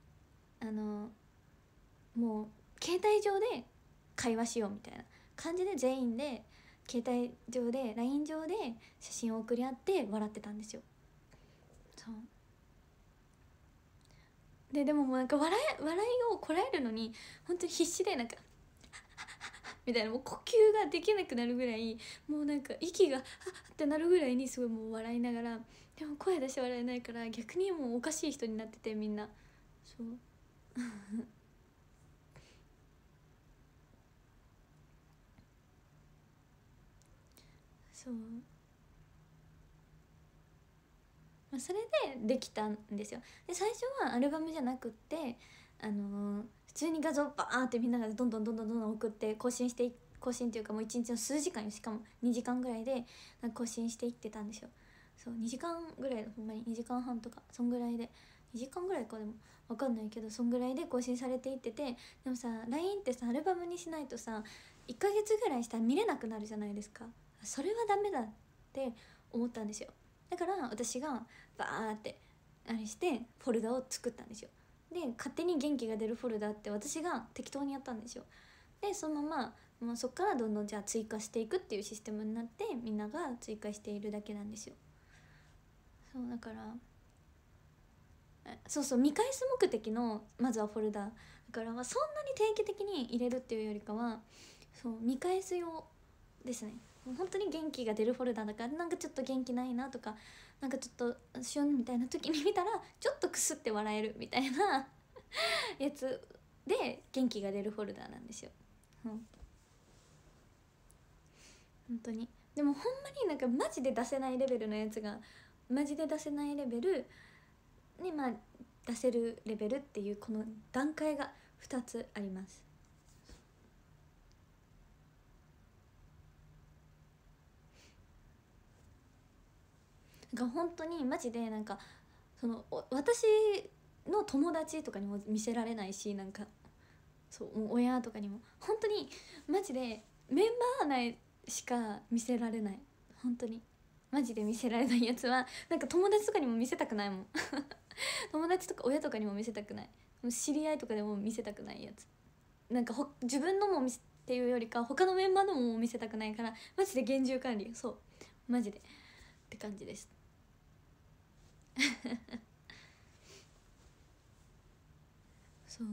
もう携帯上で会話しようみたいな感じで全員で携帯上で LINE 上で写真を送り合って笑ってたんですよ。そうでももうなんか笑いをこらえるのに本当に必死で、なんかみたいな、もう呼吸ができなくなるぐらい、もうなんか息がってなるぐらいにすごいもう笑いながら、でも声出して笑えないから逆にもうおかしい人になっててみんな。そうそう、それでできたんですよ。で最初はアルバムじゃなくって、普通に画像バーってみんながどんどんどんどんどんどん送って更新っていうかもう1日の数時間よ、しかも2時間ぐらいでなんか更新していってたんですよ。そう2時間ぐらい、ほんまに2時間半とかそんぐらいで 2時間ぐらいか、でも分かんないけどそんぐらいで更新されていってて、でもさ LINE ってさアルバムにしないとさ1ヶ月ぐらいしたら見れなくなるじゃないですか。それはダメだって思ったんですよ。だから私がバーってあれしてフォルダを作ったんですよ。で勝手に元気が出るフォルダって私が適当にやったんですよ。でそのままもうそっからどんどんじゃあ追加していくっていうシステムになって、みんなが追加しているだけなんですよ。そうだからそうそう、見返す目的のまずはフォルダだから、まあそんなに定期的に入れるっていうよりかは、そう見返す用ですね。本当に元気が出るフォルダだから、なんかちょっと元気ないなとか、なんかちょっとシュンみたいな時に見たらちょっとクスって笑えるみたいなやつで元気が出るフォルダなんですよ、うん、本当に。でもほんまになんかマジで出せないレベルのやつが、マジで出せないレベルにまあ出せるレベルっていうこの段階が2つあります。なんか本当にマジでなんかその私の友達とかにも見せられないし、なんかそうもう親とかにも本当にマジでメンバー内しか見せられない。本当にマジで見せられないやつはなんか友達とかにも見せたくないもん友達とか親とかにも見せたくない、知り合いとかでも見せたくないやつ、なんか自分のも見せっていうよりか他のメンバーのも見せたくないから、マジで厳重管理、そうマジでって感じですそう、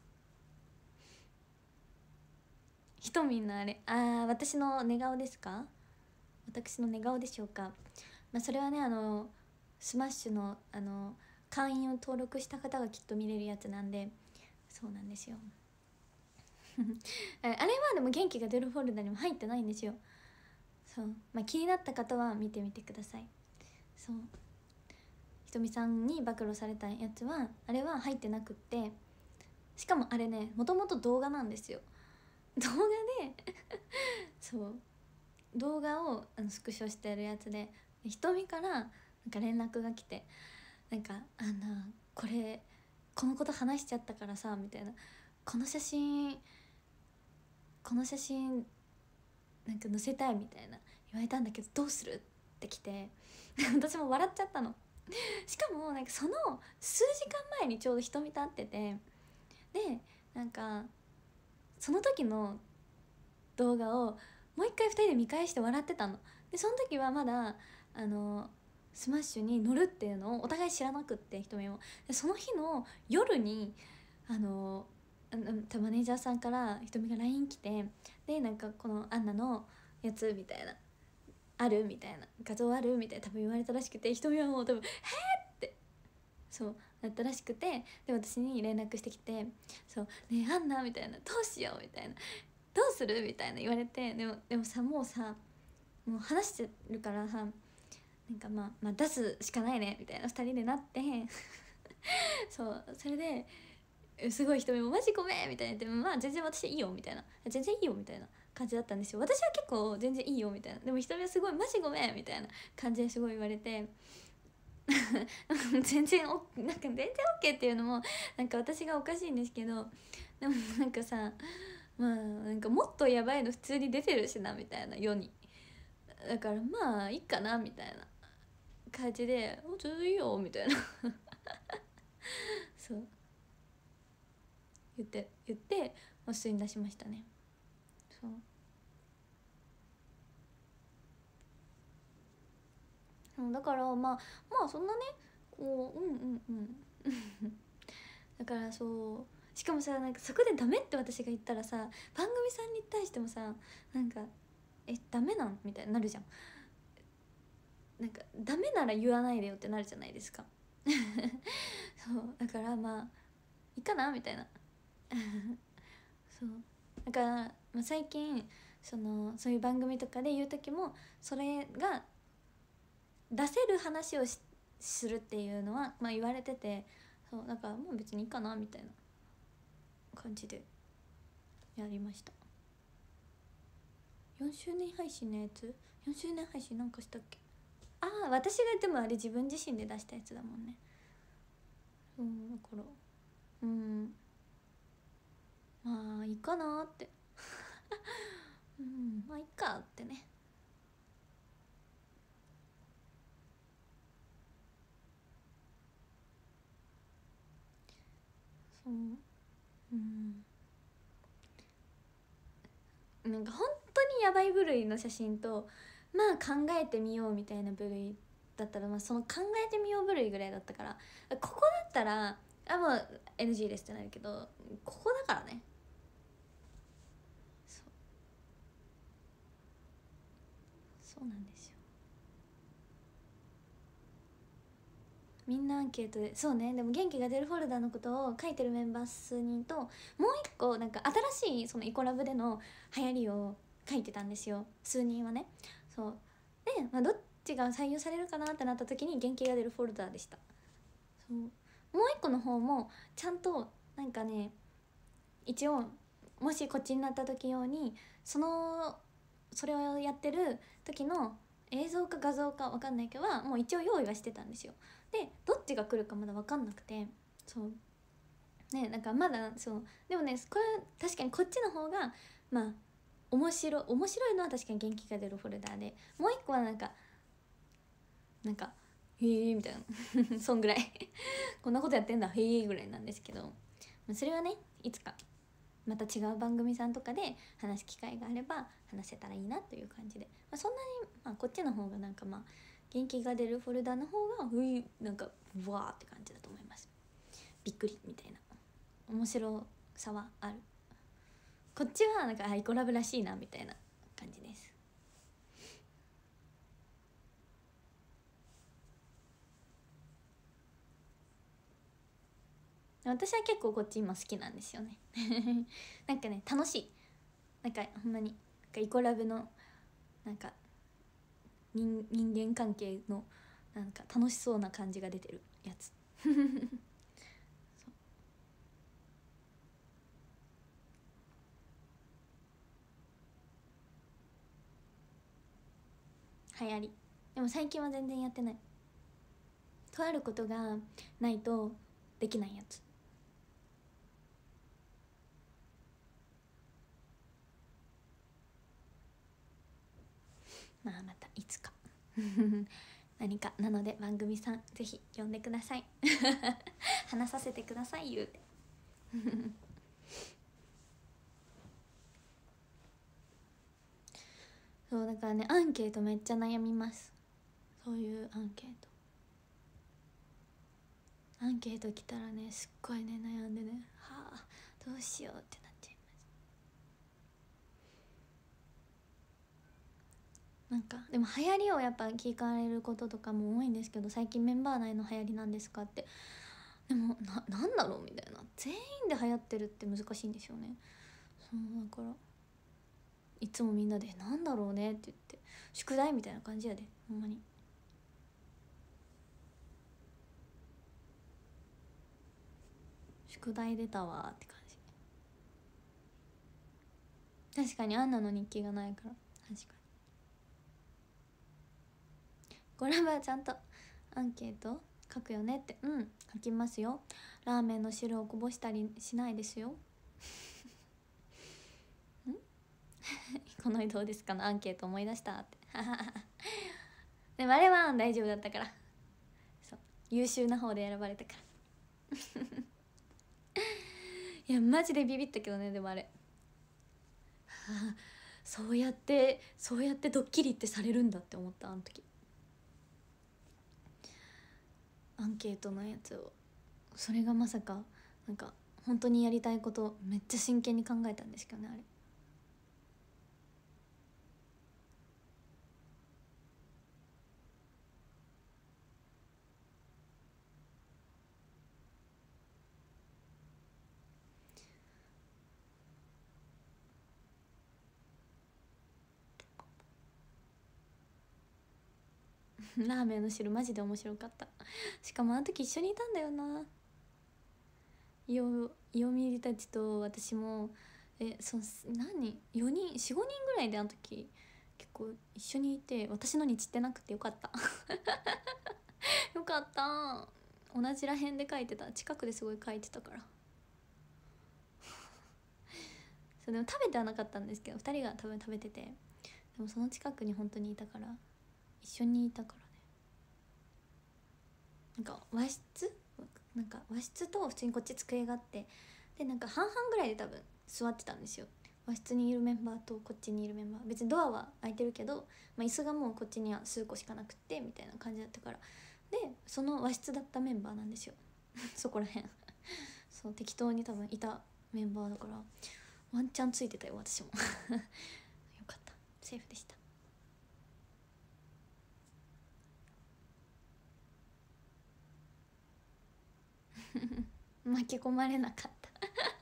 ひとみんのあれ、私の寝顔ですか？私の寝顔でしょうか？まあ、それはねスマッシュの会員を登録した方がきっと見れるやつなんで、そうなんですよあれはでも元気が出るフォルダにも入ってないんですよ。そう、まあ、気になった方は見てみてください。そう、ひとみさんに暴露されたやつはあれは入ってなくって、しかもあれねもともと動画なんですよ。動画でそう動画をスクショしてるやつで、ひとみからなんか連絡が来て、なんかこれこのこと話しちゃったからさみたいな、この写真この写真なんか載せたいみたいな言われたんだけどどうするって来て私も笑っちゃったの。しかもなんかその数時間前にちょうどひとみと会ってて、でなんかその時の動画をもう一回2人で見返して笑ってたの。でその時はまだスマッシュに乗るっていうのをお互い知らなくって、ひとみも。でその日の夜にマネージャーさんからひとみが LINE 来て、でなんかこのアンナのやつみたいなあるみたいな、画像あるみたいな多分言われたらしくて、ひとみはもう多分「へー!」ってそうなったらしくて、で私に連絡してきて「そうねえアンナ」みたいな「どうしよう」みたいな「どうする?」みたいな言われて、でもさもうさもう話してるからさ、なんかまあ出すしかないねみたいな2人でなってそうそれですごい人も「マジごめん」みたいな言って「まあ全然私いいよ」みたいな「全然いいよ」みたいな感じだったんですよ。私は結構全然いいよみたいな、でも人はすごい「マジごめん」みたいな感じですごい言われて全然なんか全然 OK っていうのもなんか私がおかしいんですけど、でもなんかさまあなんかもっとやばいの普通に出てるしなみたいな世に、だからまあいいかなみたいな感じで「おちょうどいいよ」みたいなそう言って普通に出しましたね。そうだからまあそんなねこうだからそうしかもさなんかそこでダメって私が言ったらさ番組さんに対してもさなんかダメなんみたいになるじゃん。なんかダメなら言わないでよってなるじゃないですかそうだからまあいいかなみたいなそうだから、まあ、最近そういう番組とかで言う時もそれが出せる話をするっていうのは、まあ、言われてて、そうだからもう別にいいかなみたいな感じでやりました。4周年配信のやつ、4周年配信なんかしたっけ？私がでもあれ自分自身で出したやつだもんね。そからまあいいかなってまあいいかってね。そうなんか本当にやばい部類の写真とまあ考えてみようみたいな部類だったら、まあその考えてみよう部類ぐらいだったから、ここだったらもう NG ですってなるけど、ここだからね。そうなんですよ。みんなアンケートで、そうね。でも元気が出るフォルダのことを書いてるメンバー数人と、もう一個なんか新しいそのイコラブでの流行りを書いてたんですよ、数人はね。そうで、まあ、どっちが採用されるかなってなった時に元気が出るフォルダでした。そうもう一個の方もちゃんとなんかね、一応もしこっちになった時用にそれをやってる時の映像か画像か分かんないけどはもう一応用意はしてたんですよ。でどっちが来るかまだ分かんなくて、そうね、なんかまだそうでもね、これ確かにこっちの方がまあ面白いのは確かに元気が出るフォルダーで、もう一個はなんかへえみたいなそんぐらいこんなことやってんだへえぐらいなんですけど、それはねいつかまた違う番組さんとかで話す機会があれば話せたらいいなという感じで、そんなに、こっちの方がなんか元気が出るフォルダの方がなんかうわーって感じだと思います。びっくりみたいな面白さはある。こっちはなんかイコラブらしいなみたいな感じです。私は結構こっち今好きなんですよねなんかね楽しい、なんかほんまになんかイコラブのなんか人間関係のなんか楽しそうな感じが出てるやつ流行りでも最近は全然やってない。とあることがないとできないやつ。またいつか何かなので番組さんぜひ呼んでください話させてください言うてそうだからね、アンケートめっちゃ悩みます。そういうアンケート来たらねすっごいね悩んでね、はあどうしようってなっちゃいます。なんかでも流行りをやっぱ聞かれることとかも多いんですけど、最近メンバー内の流行りなんですかって、でもなんだろうみたいな、全員で流行ってるって難しいんですよね。そうだからいつもみんなで「なんだろうね」って言って宿題みたいな感じやで、ほんまに。宿題出たわって感じ。確かにアンナの日記がないから。確かにこれはちゃんとアンケート書くよねって。書きますよ。ラーメンの汁をこぼしたりしないですよこのどうですかのアンケート思い出したってでもあれは大丈夫だったから、そう優秀な方で選ばれたからいやマジでビビったけどね。でもあれそうやってドッキリってされるんだって思った。あの時アンケートのやつを、それがまさかなんか本当にやりたいことめっちゃ真剣に考えたんですけどね、あれ。ラーメンの汁マジで面白かった。しかもあの時一緒にいたんだよな、イオミリたちと私も。何4人45人ぐらいであの時結構一緒にいて、私のに散ってなくてよかったよかった。 同じらへんで書いてた、近くですごい書いてたからそうでも食べてはなかったんですけど、2人が多分食べてて、でもその近くに本当にいたから、一緒にいたからね。なんか和室と普通にこっち机があって、でなんか半々ぐらいで多分座ってたんですよ。和室にいるメンバーとこっちにいるメンバー、別にドアは開いてるけど、椅子がもうこっちには数個しかなくってみたいな感じだったから、でその和室だったメンバーなんですよそこらへんそう適当に多分いたメンバーだから、ワンチャンついてたよ私もよかった、セーフでした巻き込まれなかった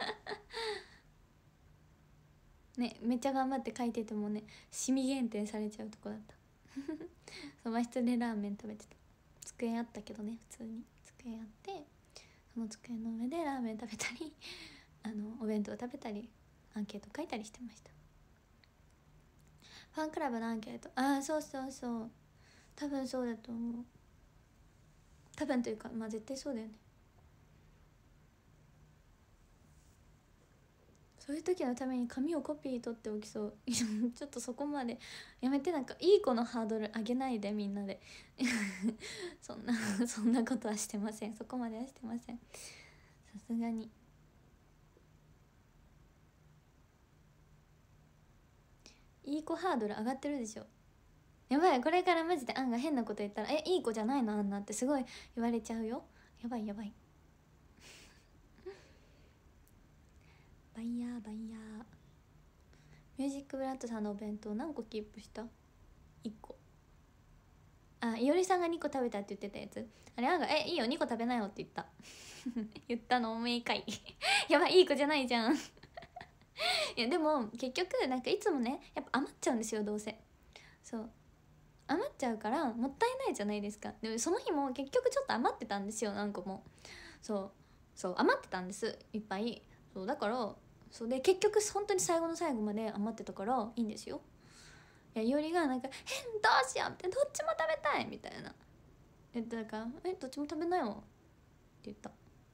ね、めっちゃ頑張って書いててもね、シミ減点されちゃうとこだったその和室でラーメン食べてた。机あったけどね、普通に机あって、その机の上でラーメン食べたりお弁当食べたりアンケート書いたりしてました。ファンクラブのアンケート、ああそうそうそう、多分そうだと思う。多分というかまあ絶対そうだよね。そういう時のために紙をコピー取っておきそうちょっとそこまでやめて、なんかいい子のハードル上げないでみんなでそんなことはしてません。そこまではしてません、さすがに。いい子ハードル上がってるでしょ。やばい、これからマジでアンが変なこと言ったらいい子じゃないのあんなってすごい言われちゃうよ。やばいやばいバイヤーバイヤー。ミュージックブラッドさんのお弁当何個キープした？ 1 個。あ、いおりさんが2個食べたって言ってたやつ、あれアンがいいよ2個食べなよって言った言ったのおめえかいやばい、いい子じゃないじゃんいやでも結局なんかいつもねやっぱ余っちゃうんですよ、どうせ。そう余っちゃうからもったいないじゃないですか。でもその日も結局ちょっと余ってたんですよ、何個も。そう余ってたんです、いっぱい。そうだからそうで結局本当に最後の最後まで余ってたからいいんですよ。いやいおりがなんか「どうしよう」って「どっちも食べたい」みたいな言ってたから「どっちも食べなよ」って言った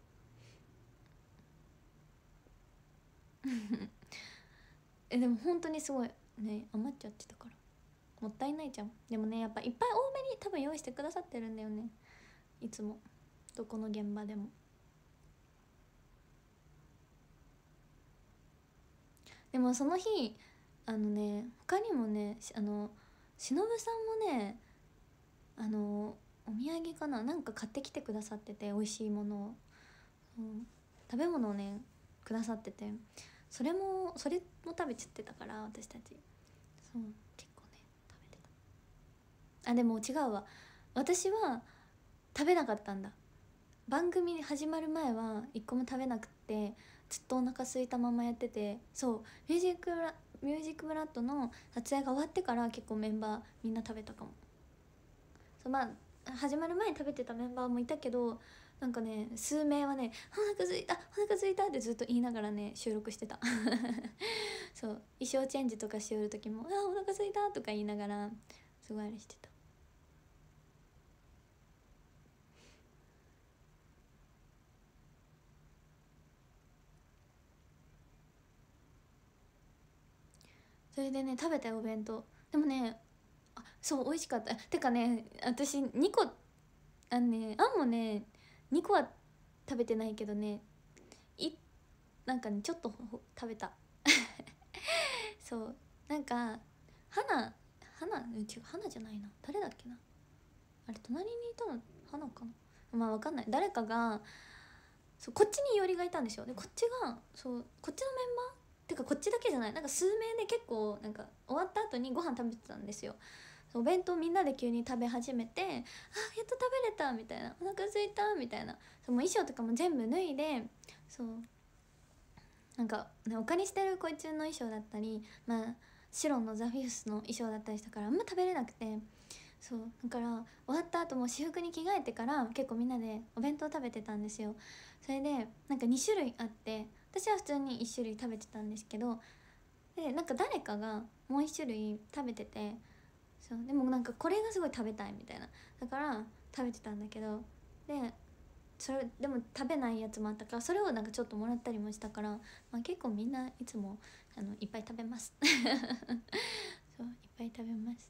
でも本当にすごいね余っちゃってたからもったいないじゃん。でもねやっぱいっぱい多めに多分用意してくださってるんだよね、いつもどこの現場でも。でもその日他にもねしのぶさんもねお土産かな、なんか買ってきてくださってて、美味しいものを、うん、食べ物をねくださってて、それも食べちゃってたから私たち。そう結構ね食べてた。あでも違うわ、私は食べなかったんだ。番組始まる前は一個も食べなくってずっとお腹空いたままやってて、そうミュージックブラッドの撮影が終わってから結構メンバーみんな食べたかも。そうまあ始まる前に食べてたメンバーもいたけど、なんかね数名はね「お腹空いたお腹空いた」ってずっと言いながらね収録してたそう衣装チェンジとかしよる時も「お腹空いた」とか言いながらすごいあれしてた。それでね食べたよお弁当。でもねそう美味しかった。てかね私2個あんもね2個は食べてないけどね、なんかねちょっと食べたそうなんか花じゃないな、誰だっけな、あれ隣にいたの花かな、まあわかんない、誰かがそうこっちにいおりがいたんですよ。でこっちがそうこっちのメンバーてかこっちだけじゃない、なんか数名で結構なんか終わった後にご飯食べてたんですよ。お弁当みんなで急に食べ始めて「あやっと食べれた」みたいな「お腹空いた」みたいな。そうもう衣装とかも全部脱いで、そうなんか、ね、お借りしてるこいつの衣装だったり、まあ白のザ・フィフスの衣装だったりしたからあんま食べれなくて、そうだから終わった後も私服に着替えてから結構みんなでお弁当食べてたんですよ。それでなんか2種類あって、私は普通に1種類食べてたんですけど、でなんか誰かがもう1種類食べてて、そうでもなんかこれがすごい食べたいみたいな、だから食べてたんだけど、でそれでも食べないやつもあったから、それをなんかちょっともらったりもしたから、まあ、結構みんないつもいっぱい食べますそういっぱい食べます。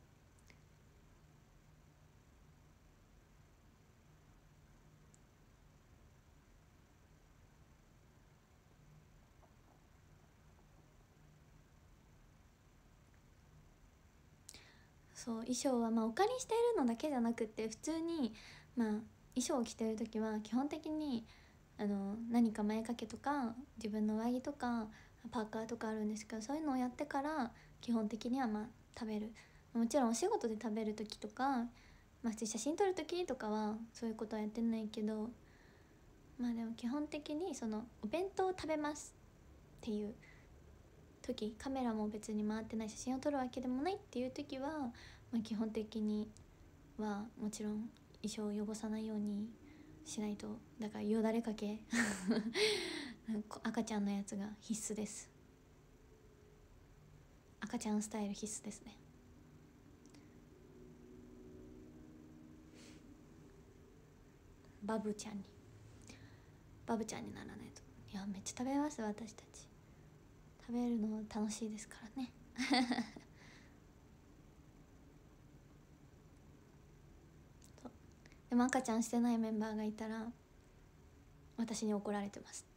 そう衣装はまあお借りしているのだけじゃなくって普通にまあ衣装を着てる時は基本的に何か前掛けとか自分の上着とかパーカーとかあるんですけど、そういうのをやってから基本的にはまあ食べる。もちろんお仕事で食べる時とか、まあ、普通に写真撮る時とかはそういうことはやってないけど、まあでも基本的にそのお弁当を食べますっていう時、カメラも別に回ってない写真を撮るわけでもないっていう時は、まあ、基本的にはもちろん衣装を汚さないようにしないと。だからよだれかけ赤ちゃんのやつが必須です。赤ちゃんスタイル必須ですね。バブちゃんにならないと。いやめっちゃ食べます。私たち食べるの楽しいですからねそうでも赤ちゃんしてないメンバーがいたら私に怒られてます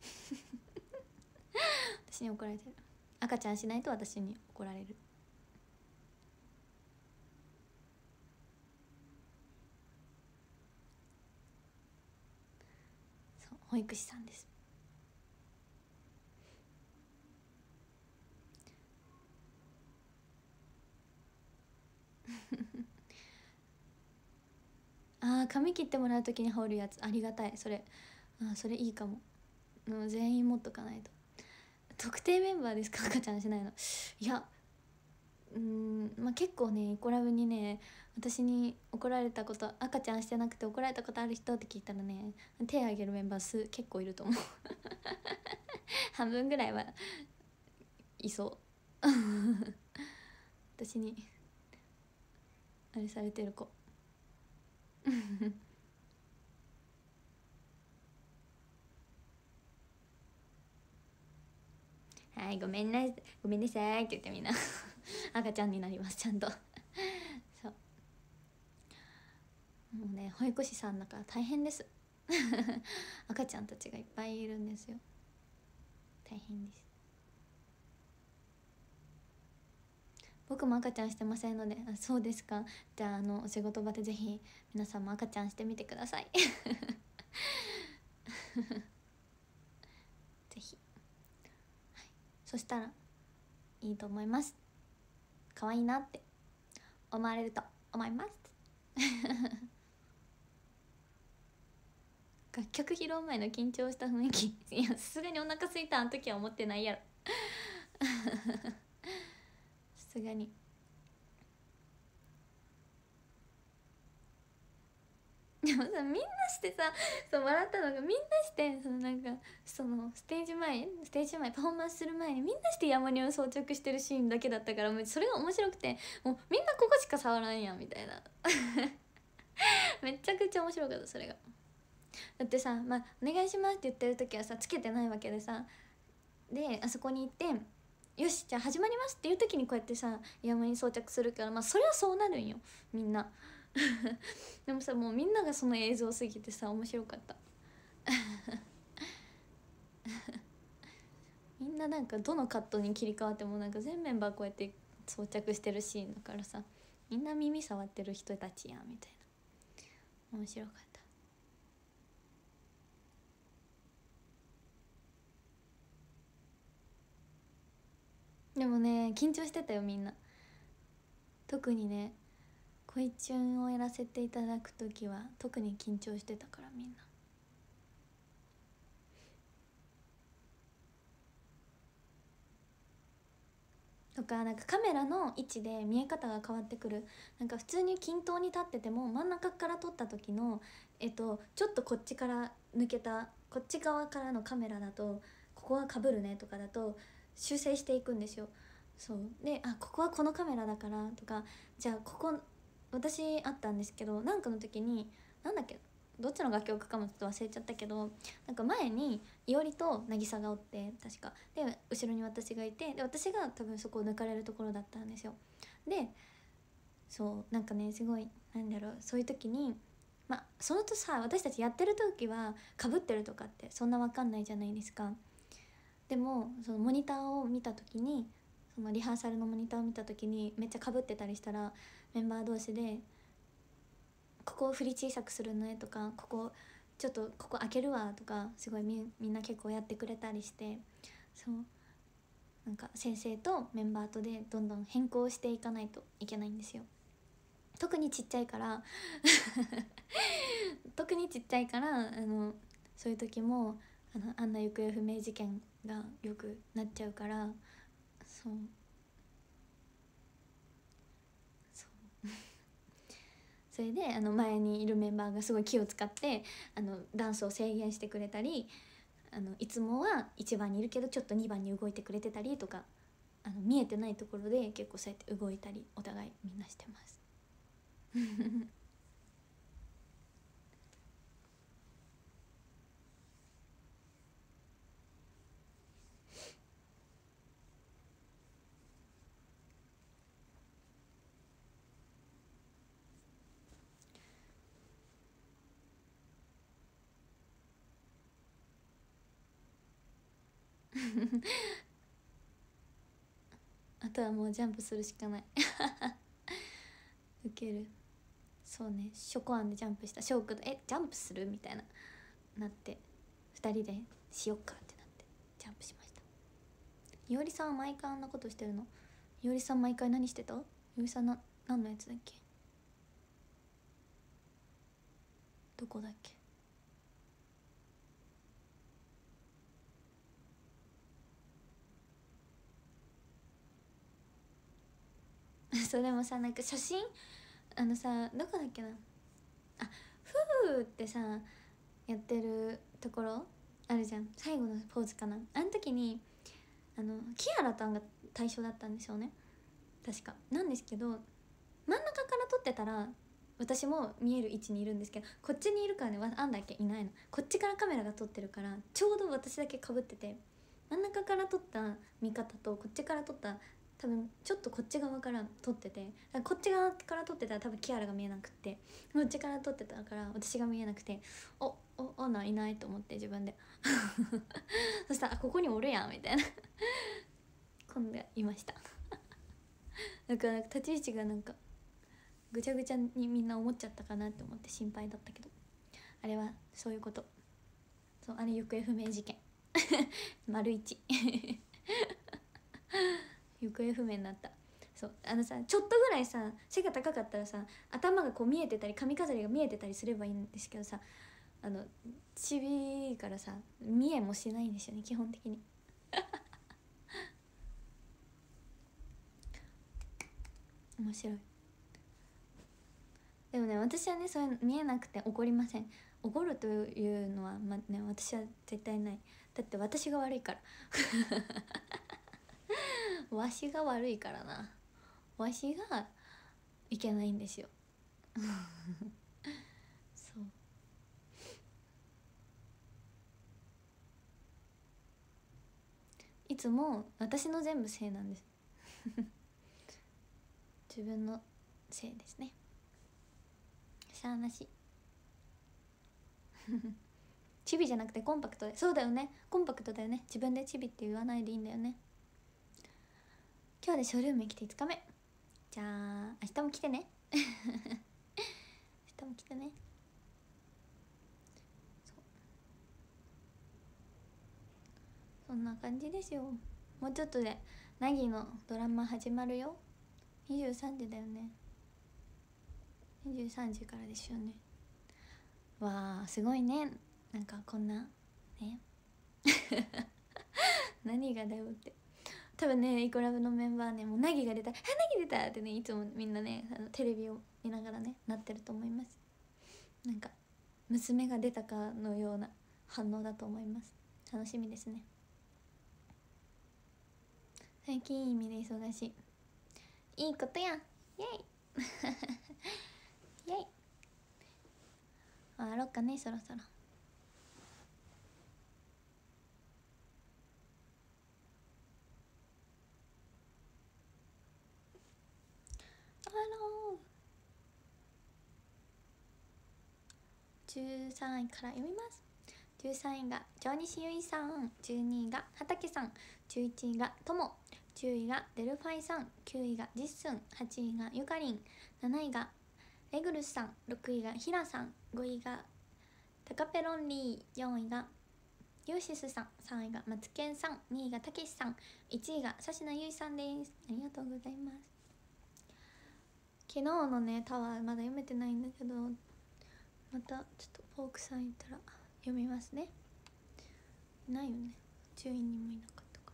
私に怒られてる。赤ちゃんしないと私に怒られる。そう保育士さんですあー髪切ってもらう時に羽織るやつありがたい。それそれいいかも。全員持っとかないと。特定メンバーですか赤ちゃんしないの。いやまあ、結構ねイコラブにね私に怒られたこと、赤ちゃんしてなくて怒られたことある人って聞いたらね手挙げるメンバー結構いると思う半分ぐらいはいそう私にあれされてる子はいごめんなさいって言ってみんな赤ちゃんになりますちゃんとそうもうね保育士さんだから大変です赤ちゃんたちがいっぱいいるんですよ。大変です。僕も赤ちゃんしてませんので。あ、そうですか。じゃあお仕事場でぜひ皆さんも赤ちゃんしてみてくださいぜひ、はい、そしたらいいと思います。可愛いなって思われると思います楽曲披露前の緊張した雰囲気いやさすがにお腹空いたあの時は思ってないやろさすがに。でもさみんなしてさ、そう笑ったのがみんなしてなんかステージ前パフォーマンスする前にみんなしてヤモニを装着してるシーンだけだったから、もうそれが面白くて、もうみんなここしか触らんやんみたいなめちゃくちゃ面白かったそれが。だってさ、まあ、お願いしますって言ってる時はさつけてないわけでさ、であそこに行ってよしじゃあ始まりますっていう時にこうやってさイヤモニ装着するから、まあそれはそうなるんよみんなでもさもうみんながその映像すぎてさ面白かったみんななんかどのカットに切り替わってもなんか全メンバーこうやって装着してるシーンだからさ、みんな耳触ってる人たちやんみたいな。面白かった。でもね緊張してたよみんな。特にね恋チュンをやらせていただく時は特に緊張してたからみんな。とかなんかカメラの位置で見え方が変わってくる。なんか普通に均等に立ってても真ん中から撮った時のちょっとこっちから抜けたこっち側からのカメラだとここはかぶるねとかだと修正していくんですよ。そうでここはこのカメラだからとか、じゃあここ私あったんですけどなんかの時になんだっけどっちの楽曲かもちょっと忘れちゃったけど、なんか前にいおりと渚がおって、確かで後ろに私がいて、で私が多分そこを抜かれるところだったんですよ。でそうなんかね、すごいなんだろう、そういう時にそのとさ、私たちやってる時はかぶってるとかってそんな分かんないじゃないですか。でもそのモニターを見た時に、そのリハーサルのモニターを見た時にめっちゃかぶってたりしたら、メンバー同士でここを振り小さくするねとか、ここちょっとここ開けるわとか、すごいみんな結構やってくれたりして、そうなんか先生とメンバーとでどんどん変更していかないといけないんですよ。特にちっちゃいから特にちっちゃいからそういう時もあんな行方不明事件がよくなっちゃうから、そうそうそれで前にいるメンバーがすごい気を使ってダンスを制限してくれたり、いつもは1番にいるけどちょっと2番に動いてくれてたりとか、見えてないところで結構そうやって動いたりお互いみんなしてますあとはもうジャンプするしかないウケる。そうね、ショコアンでジャンプした。ショークとジャンプするみたいなって2人でしよっかってなってジャンプしました。いおりさんは毎回あんなことしてるの？いおりさん毎回何してた？いおりさん何のやつだっけ？どこだっけ？そうでもさ、なんか写真さ、どこだっけな、フーってさやってるところあるじゃん、最後のポーズかな、あの時にキアラさんが対象だったんですよね、確かなんですけど、真ん中から撮ってたら私も見える位置にいるんですけど、こっちにいるからね、あんだけいないの、こっちからカメラが撮ってるからちょうど私だけかぶってて、真ん中から撮った見方とこっちから撮った多分ちょっとこっち側から撮ってて、こっち側から撮ってたら多分キアラが見えなくて、こっちから撮ってたから私が見えなくて、アナいないと思って自分でそしたらここにおるやんみたいな今度いましただから立ち位置がなんかぐちゃぐちゃにみんな思っちゃったかなって思って心配だったけど、あれはそういうこと。そう、あれ行方不明事件丸一行方不明になった。そうさ、ちょっとぐらいさ背が高かったらさ、頭がこう見えてたり髪飾りが見えてたりすればいいんですけどさ、ちびからさ見えもしないんですよね基本的に面白い。でもね、私はねそういう見えなくて怒りません。怒るというのは私は絶対ない。だって私が悪いからわしが悪いからな、わしがいけないんですよそう、いつも私の全部せいなんです自分のせいですね、しゃあなしチビじゃなくてコンパクトで、そうだよね、コンパクトだよね、自分でチビって言わないでいいんだよね。今日でショールームに来て5日目、じゃあ明日も来てね明日も来てね。そんな感じですよ。もうちょっとでナギのドラマ始まるよ。23時だよね、23時からですよね。わあすごいね、なんかこんなね何がだよって、多分ねイコラブのメンバーね、もうナギが出た、ナギ出たってね、いつもみんなねテレビを見ながらねなってると思います。なんか娘が出たかのような反応だと思います。楽しみですね。最近いい意味で忙しい、いいことやん、イエイイエイ。 終わろっかね、そろそろ。終わろう。13位から読みます。13位が上西ゆいさん、12位が畑さん、11位がとも、10位がデルファイさん、9位がジッスン、8位がゆかりん、7位がレグルスさん、6位がひらさん、5位がタカペロンリー、4位がユーシスさん、3位がマツケンさん、2位がたけしさん、1位がさしなゆいさんです。ありがとうございます。昨日のねタワーまだ読めてないんだけど、またちょっとフォークさんいたら読みますね。いないよね、10位にもいなかったか。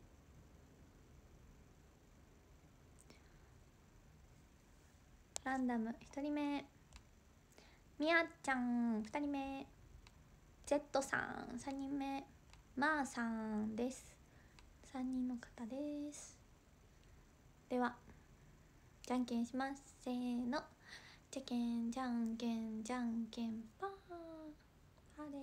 ランダム1人目みやちゃん、2人目 Z さん、3人目まーさんです。3人の方です。ではじゃんけんします。せーの、じゃけんじゃんけんじゃんけんパー。パーです。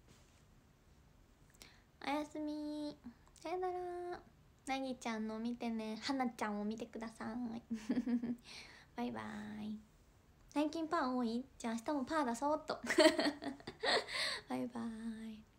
おやすみ、さよなら。なぎちゃんの見てね、はなちゃんを見てくださいバイバイ。最近パー多い？じゃあ明日もパー出そうっとバイバイ。